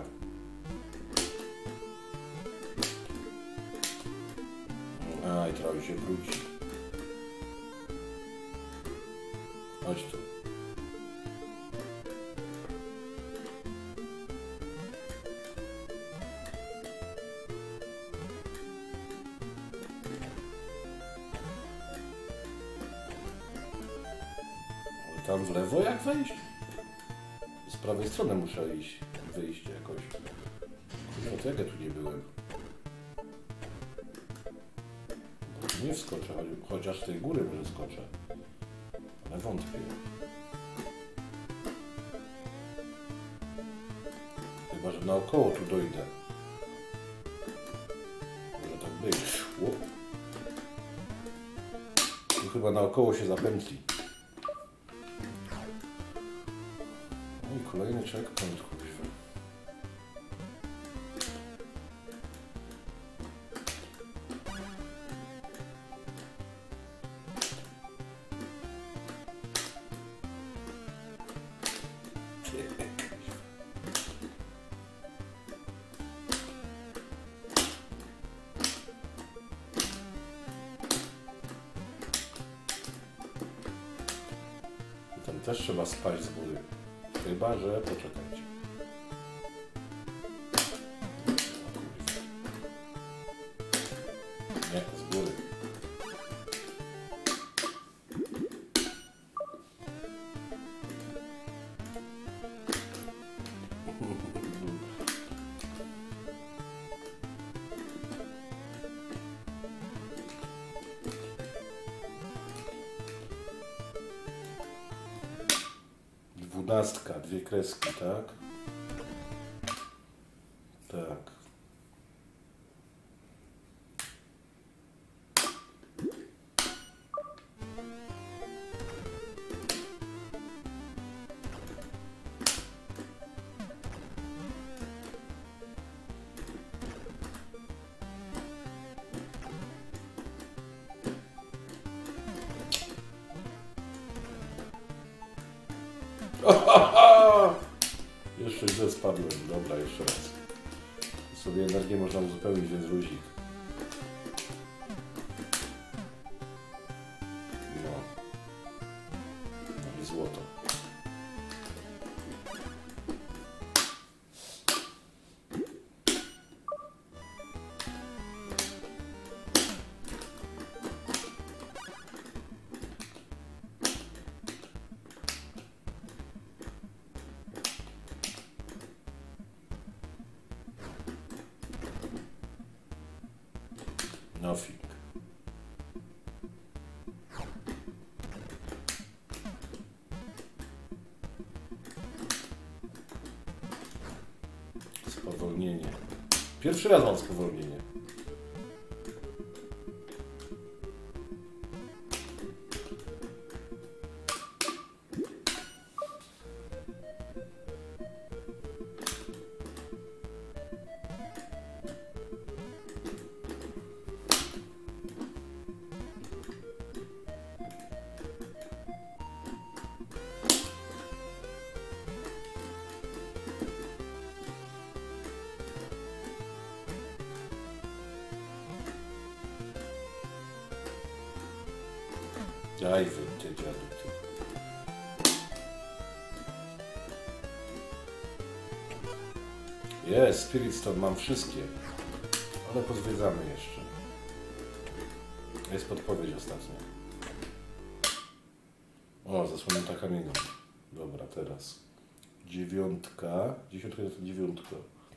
Aj, trochę się wróci. Chodź tu. Tam w lewo jak wejść? Z prawej strony muszę iść, wyjść jakoś. No to jak ja tu nie byłem? Nie wskoczę, chociaż z tej góry może skoczę. Ale wątpię. Chyba, że naokoło tu dojdę. Może tak być. Ło. Tu chyba naokoło się zapętli. No i kolejny checkpoint, kurwa. Tam też trzeba spać z góry. Chyba, że poczekajcie. Dwunastka, dwie kreski, tak? Tak. Jeszcze źle spadłem. Dobra, jeszcze raz. Sobie energię można uzupełnić, więc luzik. No. No i złoto. Nothing. Spowolnienie. Pierwszy raz mam spowolnienie. Daj wy, ty dziadu, ty. Jest, Spirit Stone, mam wszystkie. Ale pozwiedzamy jeszcze. Jest podpowiedź ostatnia. O, zasłonięta kamieniem. Dobra, teraz. Dziewiątka. Dziesiątka to dziewiątka.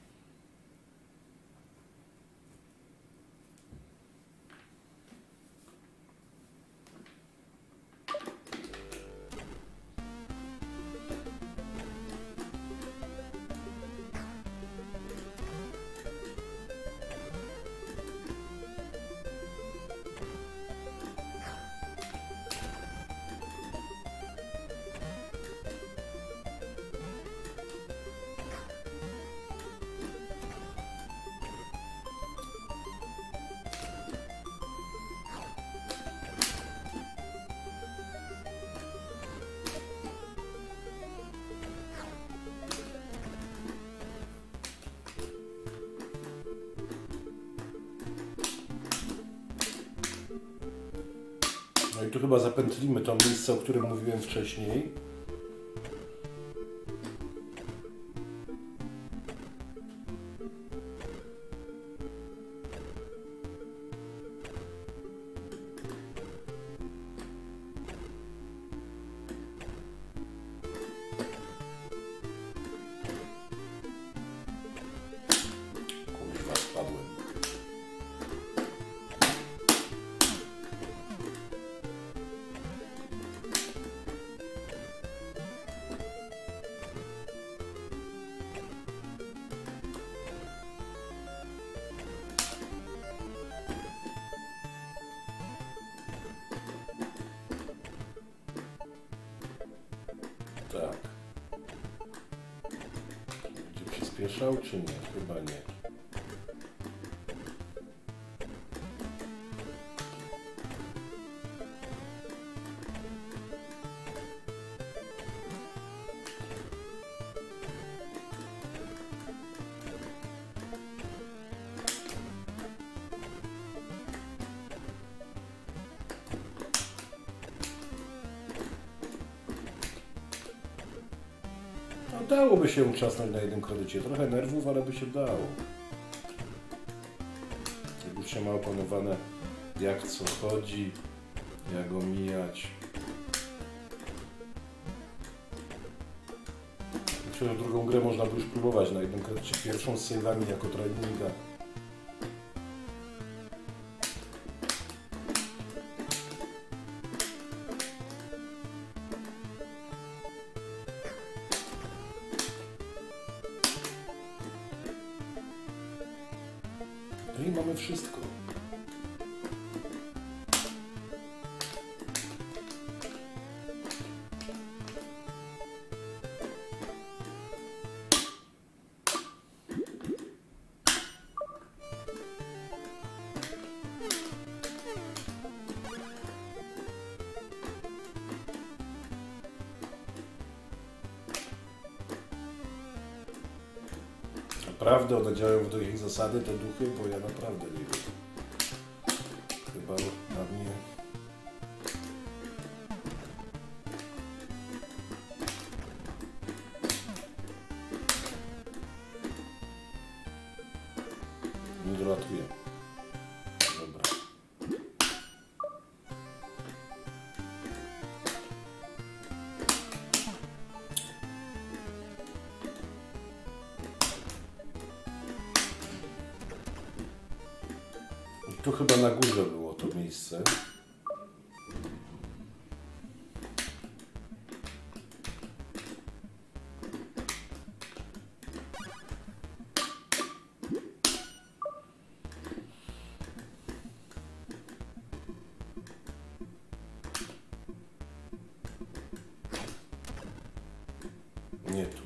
No i tu chyba zapętlimy to miejsce, o którym mówiłem wcześniej. Kurwa, spadłem. Tak. Będzie przyspieszał, czy nie? Chyba nie. No, dałoby się uczasnąć na jednym kredycie. Trochę nerwów, ale by się dało. Jak już się ma opanowane, jak co chodzi, jak omijać. Swoją drugą grę można by już próbować na jednym krecie. Pierwszą z save'ami jako traininga. No i mamy wszystko. Naprawdę one działają w ich zasady, te duchy, bo ja naprawdę nie wiem. Chyba na mnie... nie dolatuje. Dobra. Tu chyba na górze było to miejsce. Nie tu.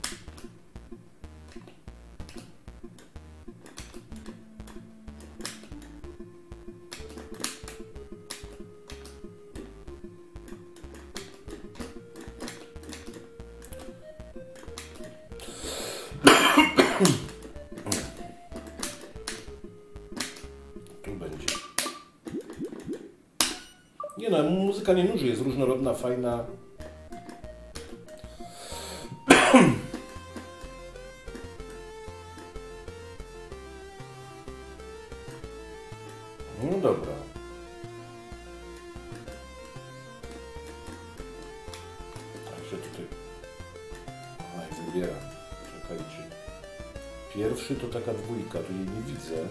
Tu będzie. Nie no, muzyka nie nuży, jest różnorodna, fajna. No dobra. Tak się tutaj... Aha, i wybieram. Czekajcie. Pierwszy to taka dwójka, tu jej nie widzę.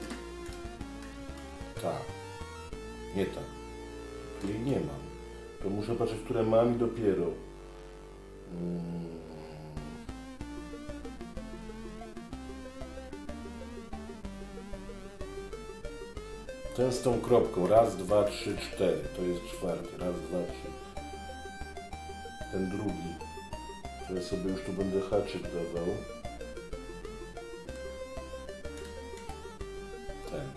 Tak. Nie tak. Tu jej nie mam. To muszę patrzeć, które mam i dopiero. Hmm. Ten z tą kropką. Raz, dwa, trzy, cztery. To jest czwarty. Raz, dwa, trzy. Ten drugi. To ja sobie już tu będę haczyk dawał. Ten.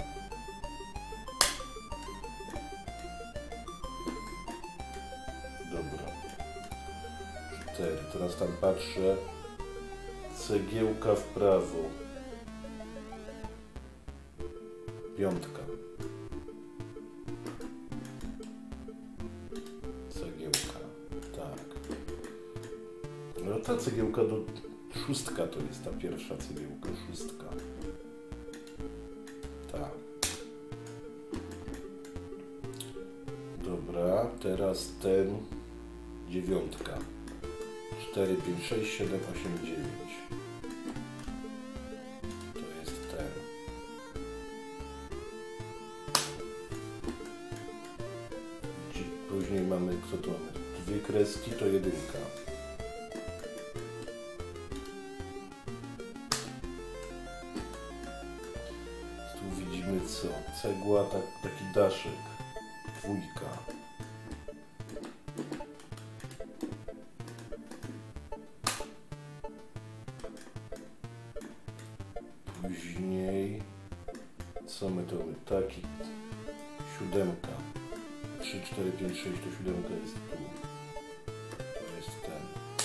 Dobra. Cztery. Teraz tam patrzę. Cegiełka w prawo. Piątka. Cegiełka. Tak. No ta cegiełka do... Szóstka to jest ta pierwsza cegiełka. Szóstka. Tak. Dobra. Teraz ten... Dziewiątka. cztery, pięć, sześć, siedem, osiem, dziewięć. To jest ten. Później mamy, co tu mamy? Dwie kreski to jedynka. Tu widzimy co? Cegła, tak, taki daszek. Dwójka. Później, co my tu mamy? Taki, siódemka. trzy, cztery, pięć, sześć, to siódemka jest tu. To jest ten.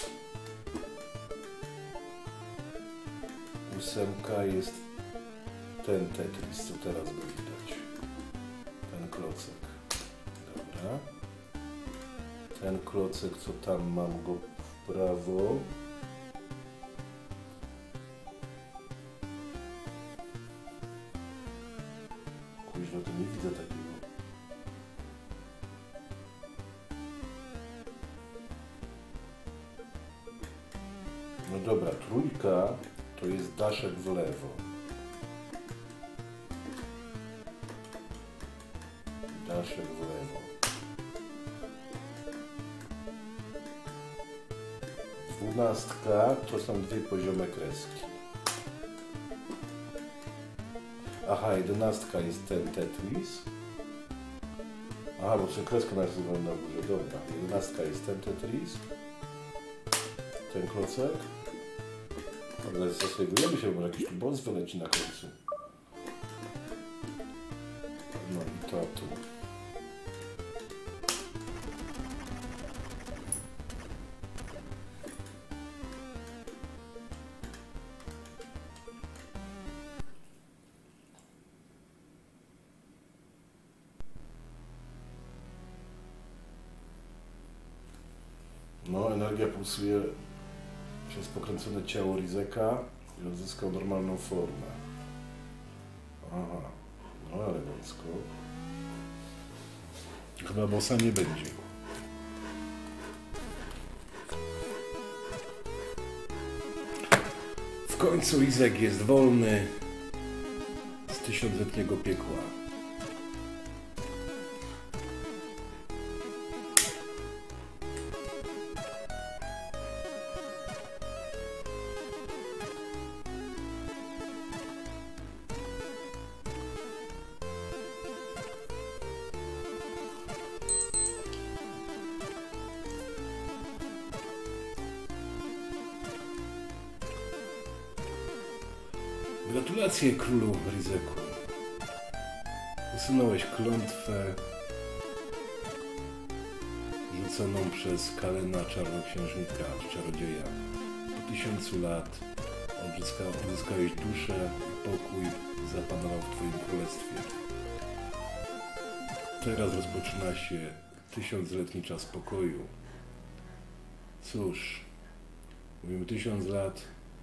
Ósemka jest ten Tetris, co teraz go widać. Ten klocek. Dobra. Ten klocek, co tam mam go w prawo. Kuźwa, to nie widzę takiego. dobra, trójka to jest daszek w lewo. Daszek w lewo. Dwunastka to są dwie poziome kreski. Aha, jedenastka jest ten Tetris. Aha, bo sobie kreskę narysowałem na górze, dobra. Jedenastka jest ten Tetris. Ten klocek. Ale zasejwujemy się, może jakiś tu boss wyleci na końcu. No i to tu. No, energia pulsuje przez pokręcone ciało Rizeka i odzyskał normalną formę. Aha, no elegancko. Chyba bossa nie będzie. W końcu Rizek jest wolny z tysiącletniego piekła. Gratulacje, królu Rizeku. Usunąłeś klątwę rzuconą przez Kalena czarnoksiężnika, czarodzieja. Po tysiącu lat odzyska, odzyskałeś duszę i pokój zapanował w Twoim królestwie. Teraz rozpoczyna się tysiącletni czas pokoju. Cóż, mówimy tysiąc lat.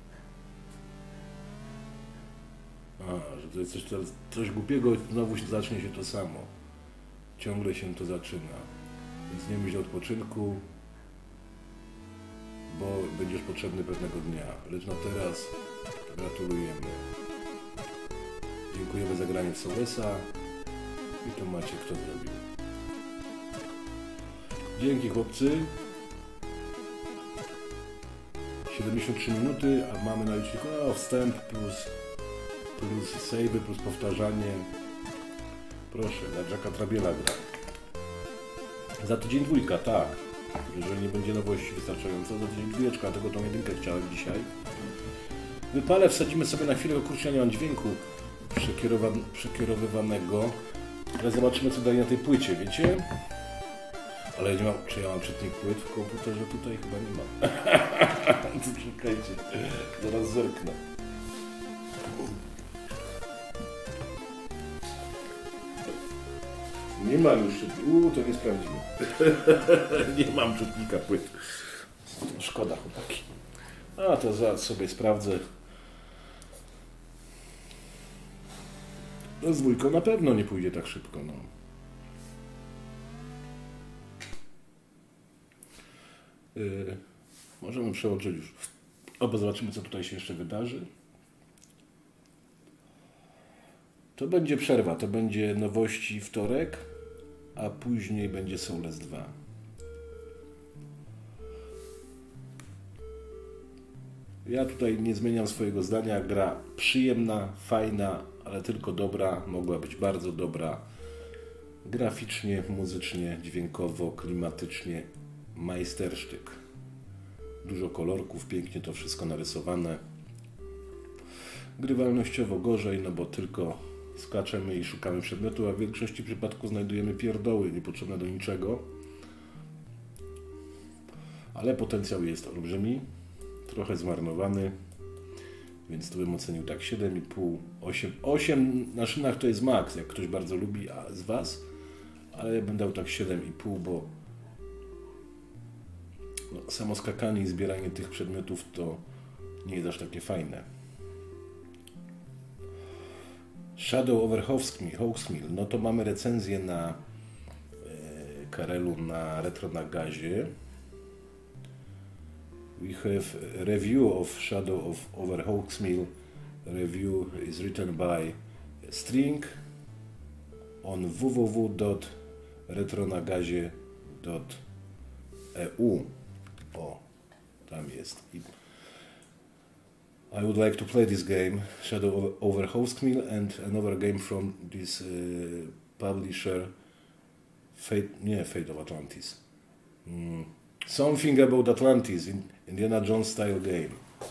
A, że to jest coś, coś głupiego, znowu zacznie się to samo. Ciągle się to zaczyna. Więc nie myśl o odpoczynku, bo będziesz potrzebny pewnego dnia. Lecz na teraz gratulujemy. Dziękujemy za granie w Solesa i tu macie, kto zrobił. Dzięki, chłopcy. siedemdziesiąt trzy minuty, a mamy na liczniku o, wstęp plus plus save, plus powtarzanie. Proszę, na Jacka Trabiela gra. Za tydzień dwójka, tak. Jeżeli nie będzie nowości wystarczająco, za tydzień dwójeczka, dlatego tą jedynkę chciałem dzisiaj. Wypalę, wsadzimy sobie na chwilę, kurczę, nie mam dźwięku przekierowa- przekierowywanego. Ale zobaczymy, co daje na tej płycie, wiecie? Ale nie mam, czy ja mam czytnik płyt w komputerze? Tutaj chyba nie mam. To czekajcie, zaraz zerknę. Nie mam już czytnika. Uuu, to nie sprawdzimy. Nie mam czytnika płyt. Szkoda, chłopaki. A to zaraz sobie sprawdzę. No z dwójką na pewno nie pójdzie tak szybko. No. Yy, możemy przełączyć już. Obo zobaczymy, co tutaj się jeszcze wydarzy. To będzie przerwa, to będzie nowości wtorek, a później będzie Soulless dwa. Ja tutaj nie zmieniam swojego zdania. Gra przyjemna, fajna, ale tylko dobra. Mogła być bardzo dobra. Graficznie, muzycznie, dźwiękowo, klimatycznie. Majstersztyk. Dużo kolorków, pięknie to wszystko narysowane. Grywalnościowo gorzej, no bo tylko skaczemy i szukamy przedmiotu, a w większości przypadków znajdujemy pierdoły niepotrzebne do niczego. Ale potencjał jest olbrzymi, trochę zmarnowany, więc tu bym ocenił tak siedem i pół, osiem. osiem na szynach to jest maks, jak ktoś bardzo lubi a z Was, ale ja bym dał tak siedem i pół, bo no, samo skakanie i zbieranie tych przedmiotów to nie jest aż takie fajne. Shadow over Hawksmill, no to mamy recenzję na e, Karelu na Retro na Gazie. we have a review of Shadow of over Hawksmill. Review is written by String on w w w dot retronagazie dot e u. O, tam jest. I would like to play this game, Shadow over Hawksmill, and another game from this uh, publisher, Fate, nie, Fate of Atlantis. Mm. Something about Atlantis, in Indiana Jones style game.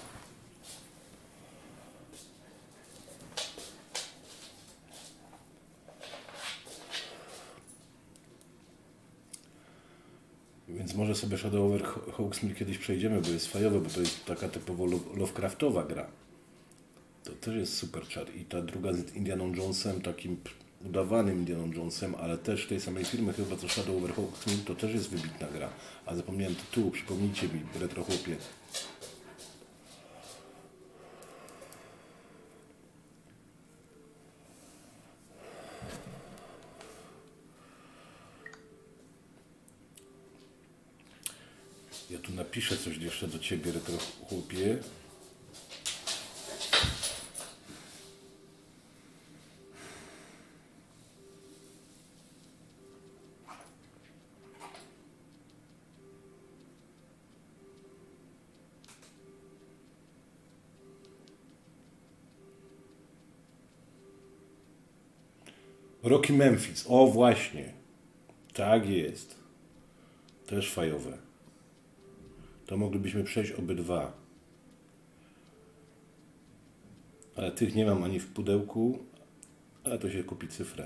Więc może sobie Shadow over Hawksmill kiedyś przejdziemy, bo jest fajowe, bo to jest taka typowo Lovecraftowa gra. To też jest super czar. I ta druga z Indianą Jonesem, takim udawanym Indianą Jonesem, ale też tej samej firmy chyba co Shadow over Hawksmill, to też jest wybitna gra. A zapomniałem tytułu, przypomnijcie mi, retro chłopie. Ja tu napiszę coś jeszcze do ciebie, retro chłopie. Rocky Memphis. O właśnie. Tak jest. Też fajowe. To moglibyśmy przejść obydwa. Ale tych nie mam ani w pudełku, ale to się kupi cyfrę.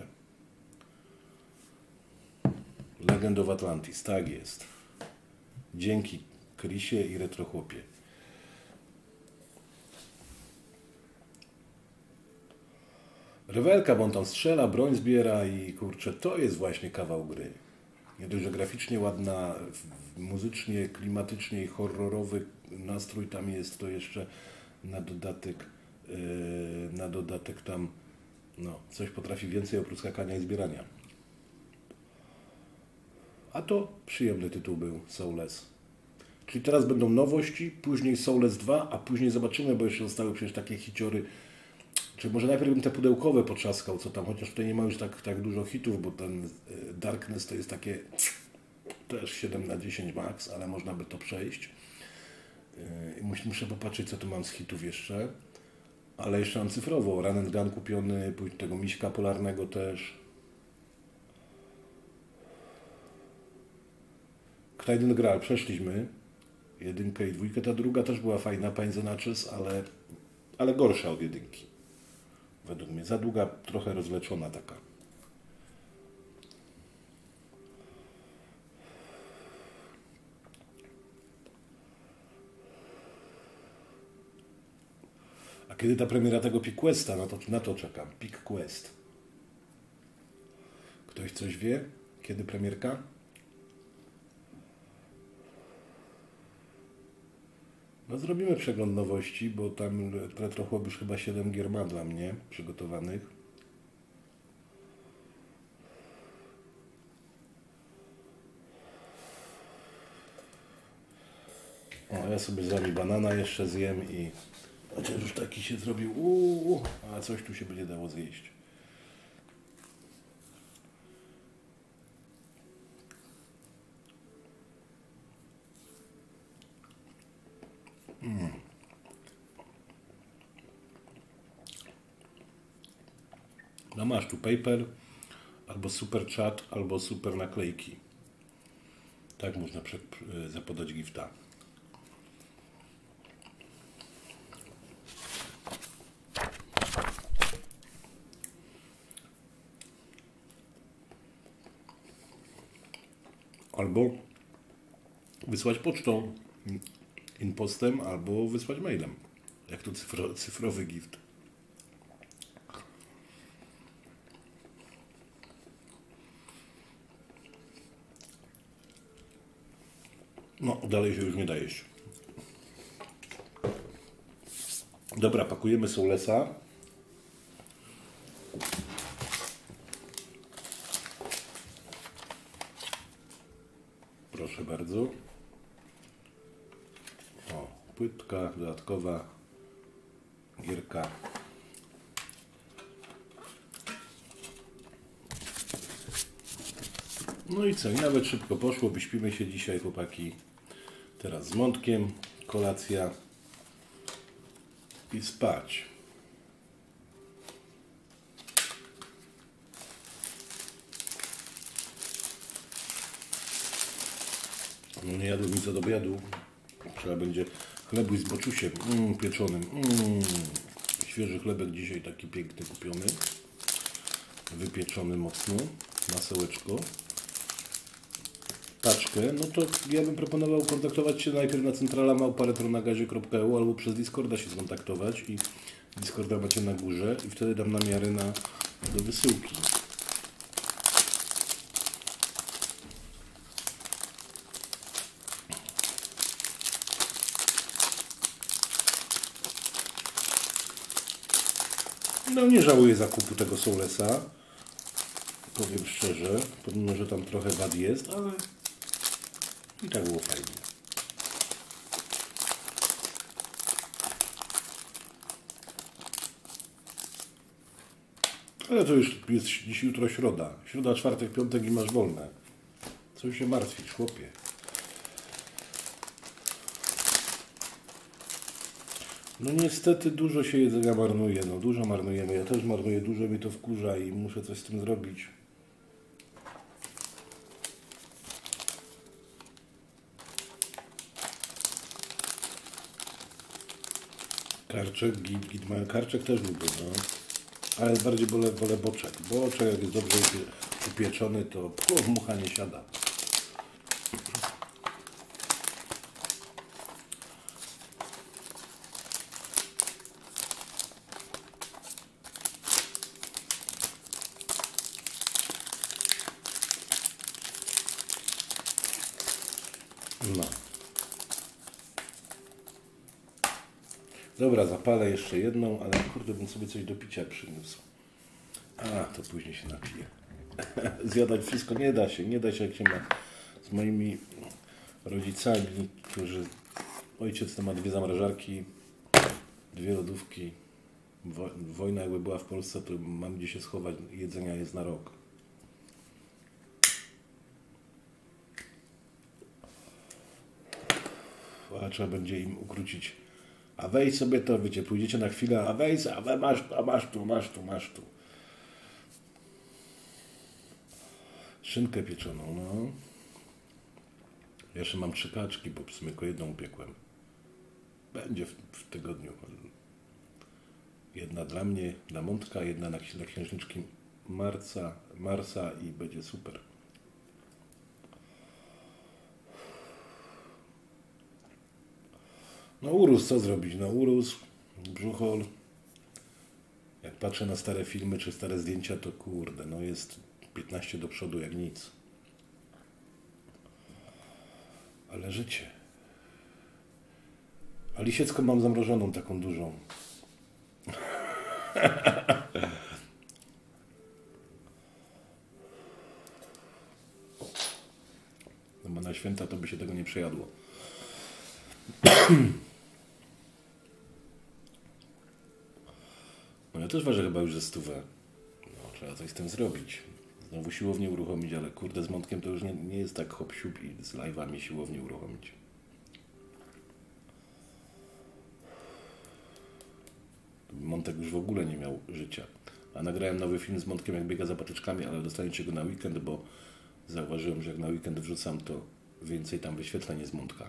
Legend of Atlantis. Tak jest. Dzięki Chrisie i retro chłopie. Rewelka, bo on tam strzela, broń zbiera i kurczę, to jest właśnie kawał gry. Nie dość, że graficznie ładna, muzycznie, klimatycznie i horrorowy nastrój tam jest, to jeszcze na dodatek, yy, na dodatek tam no, coś potrafi więcej oprócz skakania i zbierania. A to przyjemny tytuł był, Soulless. Czyli teraz będą nowości, później Soulless dwa, a później zobaczymy, bo jeszcze zostały przecież takie hiciory. Czy może najpierw bym te pudełkowe potrzaskał, co tam, chociaż tutaj nie ma już tak, tak dużo hitów, bo ten Darkness to jest takie też siedem na dziesięć max, ale można by to przejść. Muszę popatrzeć, co tu mam z hitów jeszcze. Ale jeszcze mam cyfrowo. Run and Gun kupiony, tego miśka polarnego też. Knighten Graal przeszliśmy. Jedynkę i dwójkę. Ta druga też była fajna, Pains and Ashes, ale, ale gorsza od jedynki. Według mnie. Za długa, trochę rozleczona taka. A kiedy ta premiera tego Peak Questa? No to na to czekam. Peak Quest. Ktoś coś wie? Kiedy premierka? No zrobimy przegląd nowości, bo tam Retro Chłop już chyba siedem gier ma dla mnie przygotowanych. O, ja sobie z wami banana jeszcze zjem i chociaż już taki się zrobił, uuu, a coś tu się będzie dało zjeść. Mm. No masz tu paper, albo super chat, albo super naklejki. Tak można zapodać gifta. Albo wysłać pocztą, impostem, albo wysłać mailem. Jak to cyfro, cyfrowy gift. No, dalej się już nie da jeść. Dobra, pakujemy Soullessa. Proszę bardzo. O. płytka, dodatkowa gierka. No i co, i nawet szybko poszło, wyśpimy się dzisiaj, chłopaki. Teraz z Mątkiem, kolacja i spać. No nie jadłem nic od obiadu. Trzeba będzie chlebu z boczusiem mm, pieczonym. Mm. Świeży chlebek dzisiaj taki piękny kupiony. Wypieczony mocno. Masełeczko. Paczkę. No to ja bym proponował kontaktować się najpierw na centrala małpa retronagazie kropka e u albo przez Discorda się skontaktować i Discorda macie na górze i wtedy dam namiary na, do wysyłki. No nie żałuję zakupu tego Soulessa, powiem szczerze, pomimo że tam trochę wad jest, ale i tak było fajnie. Ale to już jest dziś, jutro środa. Środa, czwartek, piątek i masz wolne. Co się martwisz, chłopie? No niestety dużo się jedzenia marnuje, no dużo marnujemy. Ja też marnuję dużo, mnie to wkurza i muszę coś z tym zrobić. Karczek, git, git, mają karczek też lubię, no. Ale bardziej wolę, wolę boczek. Boczek jak jest dobrze upieczony, to puf, mucha nie siada. No. Dobra, zapalę jeszcze jedną, ale kurde, bym sobie coś do picia przyniósł. A, to później się napiję. Zjadać wszystko nie da się, nie da się jak się ma z moimi rodzicami, którzy... Ojciec to ma dwie zamrażarki, dwie lodówki. Wo wojna jakby była w Polsce, to mam gdzie się schować, jedzenia jest na rok. A trzeba będzie im ukrócić. A wejdź sobie to, wiecie, pójdziecie na chwilę, a wejdź, a we, masz, a masz tu, masz tu, masz tu. Szynkę pieczoną, no. Jeszcze mam trzy kaczki, bo w sumie tylko jedną upiekłem. Będzie w, w tygodniu. Jedna dla mnie, dla Mątka, jedna na, na księżniczki Marca, Marsa i będzie super. No urósł, co zrobić? No urósł, brzuchol. Jak patrzę na stare filmy czy stare zdjęcia, to kurde, no jest piętnaście do przodu jak nic. Ale życie. A lisiecką mam zamrożoną, taką dużą. No bo na święta to by się tego nie przejadło. No ja też ważę chyba już ze stówę. No, trzeba coś z tym zrobić. Znowu siłownię uruchomić, ale kurde z Mątkiem to już nie, nie jest tak hop siup i z live'ami siłownię uruchomić. Mątek już w ogóle nie miał życia. A nagrałem nowy film z Mątkiem, jak biega za patyczkami, ale dostaniecie go na weekend, bo zauważyłem, że jak na weekend wrzucam, to więcej tam wyświetleń jest z Mątka.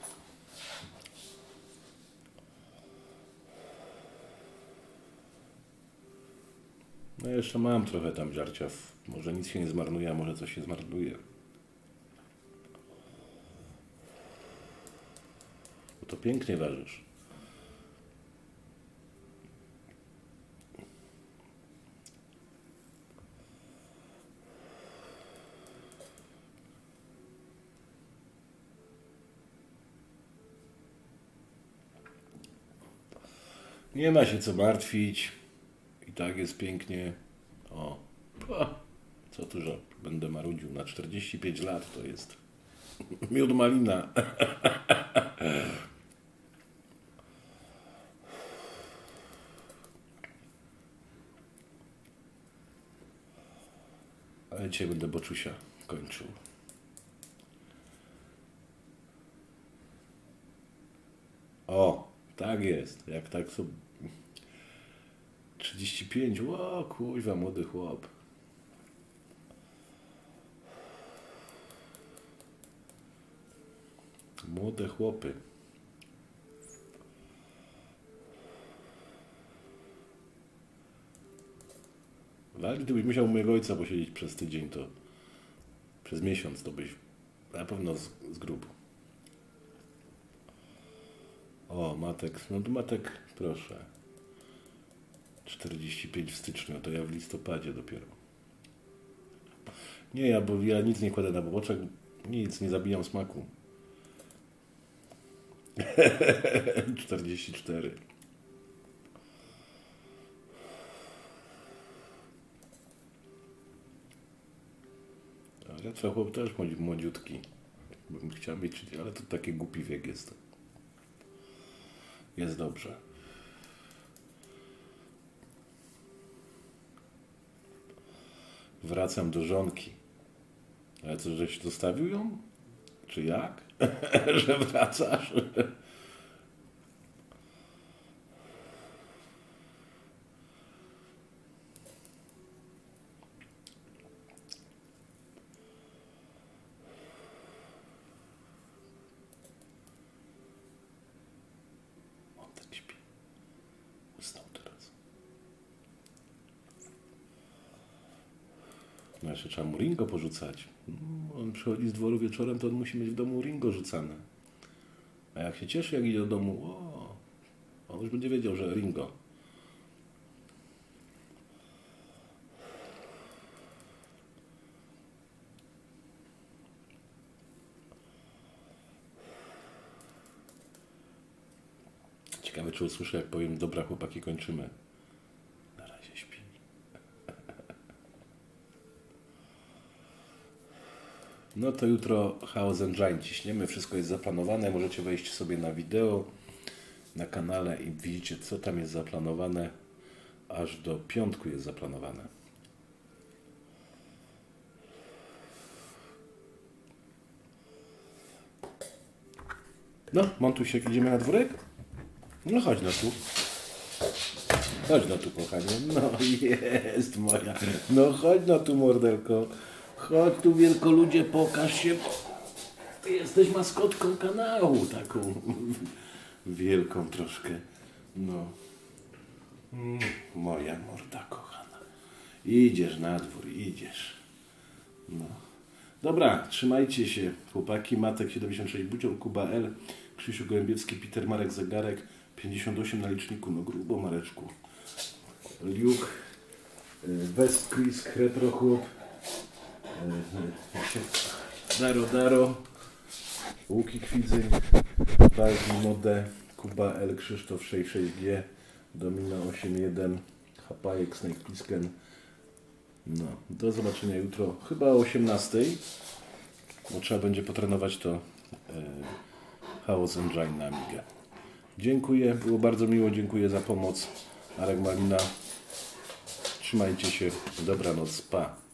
No jeszcze mam trochę tam żarcia. Może nic się nie zmarnuje, a może coś się zmarnuje. Bo to pięknie ważysz. Nie ma się co martwić. I tak jest pięknie. O, co tu, że będę marudził na czterdzieści pięć lat, to jest miód malina. A dzisiaj będę boczusia kończył. O, tak jest. Jak tak sobie... trzydzieści pięć, o kuźwa, młody chłop. Młode chłopy. Ale gdybyś musiał u mojego ojca posiedzieć przez tydzień, to przez miesiąc, to byś na pewno z, z grubu. O, Matek, no to Matek, proszę. czterdzieści pięć w styczniu, to ja w listopadzie dopiero. Nie, ja, bo ja nic nie kładę na boboczek, nic, nie zabijam smaku. czterdzieści cztery. Ale twój chłop też młodziutki. Bym chciał mieć, ale to taki głupi wiek jest. Jest dobrze. Wracam do żonki. Ale co, żeś zostawił ją? Czy jak? Że wracasz? On tak śpi. Usnął teraz. No jeszcze trzeba mu Ringo porzucać. On przychodzi z dworu wieczorem, to on musi mieć w domu Ringo rzucane. A jak się cieszy, jak idzie do domu, o, on już będzie wiedział, że Ringo. Ciekawe, czy usłyszę, jak powiem, dobra chłopaki, kończymy. Na razie śpi. No to jutro House Engine ciśniemy, wszystko jest zaplanowane, możecie wejść sobie na wideo, na kanale i widzicie, co tam jest zaplanowane, aż do piątku jest zaplanowane. No, montuj się, jak idziemy na dwórek? No chodź no tu. Chodź no tu, kochanie. No jest moja. No chodź no tu, mordelko. Chodź tu, wielkoludzie, pokaż się, bo ty jesteś maskotką kanału, taką wielką troszkę. No. Mm, moja morda kochana. Idziesz na dwór, idziesz. No. Dobra, trzymajcie się. Chłopaki, Matek siedemdziesiąt sześć, Bucior, Kuba L, Krzysiu Gołębiewski, Peter Marek Zegarek, pięćdziesiąt osiem na liczniku, no grubo, Mareczku. Luke, West Chris, Retro Chłop, Daro Daro, Łuki Kwidzyń, Walki Mode, Kuba L, Krzysztof sześćdziesiąt sześć G, Domina osiem jeden, Hapajek, Snake Plissken. No, do zobaczenia jutro, chyba o osiemnastej, bo trzeba będzie potrenować to e, House Engine na Amigę. Dziękuję, było bardzo miło, dziękuję za pomoc. Arek Malina, trzymajcie się, dobranoc, pa.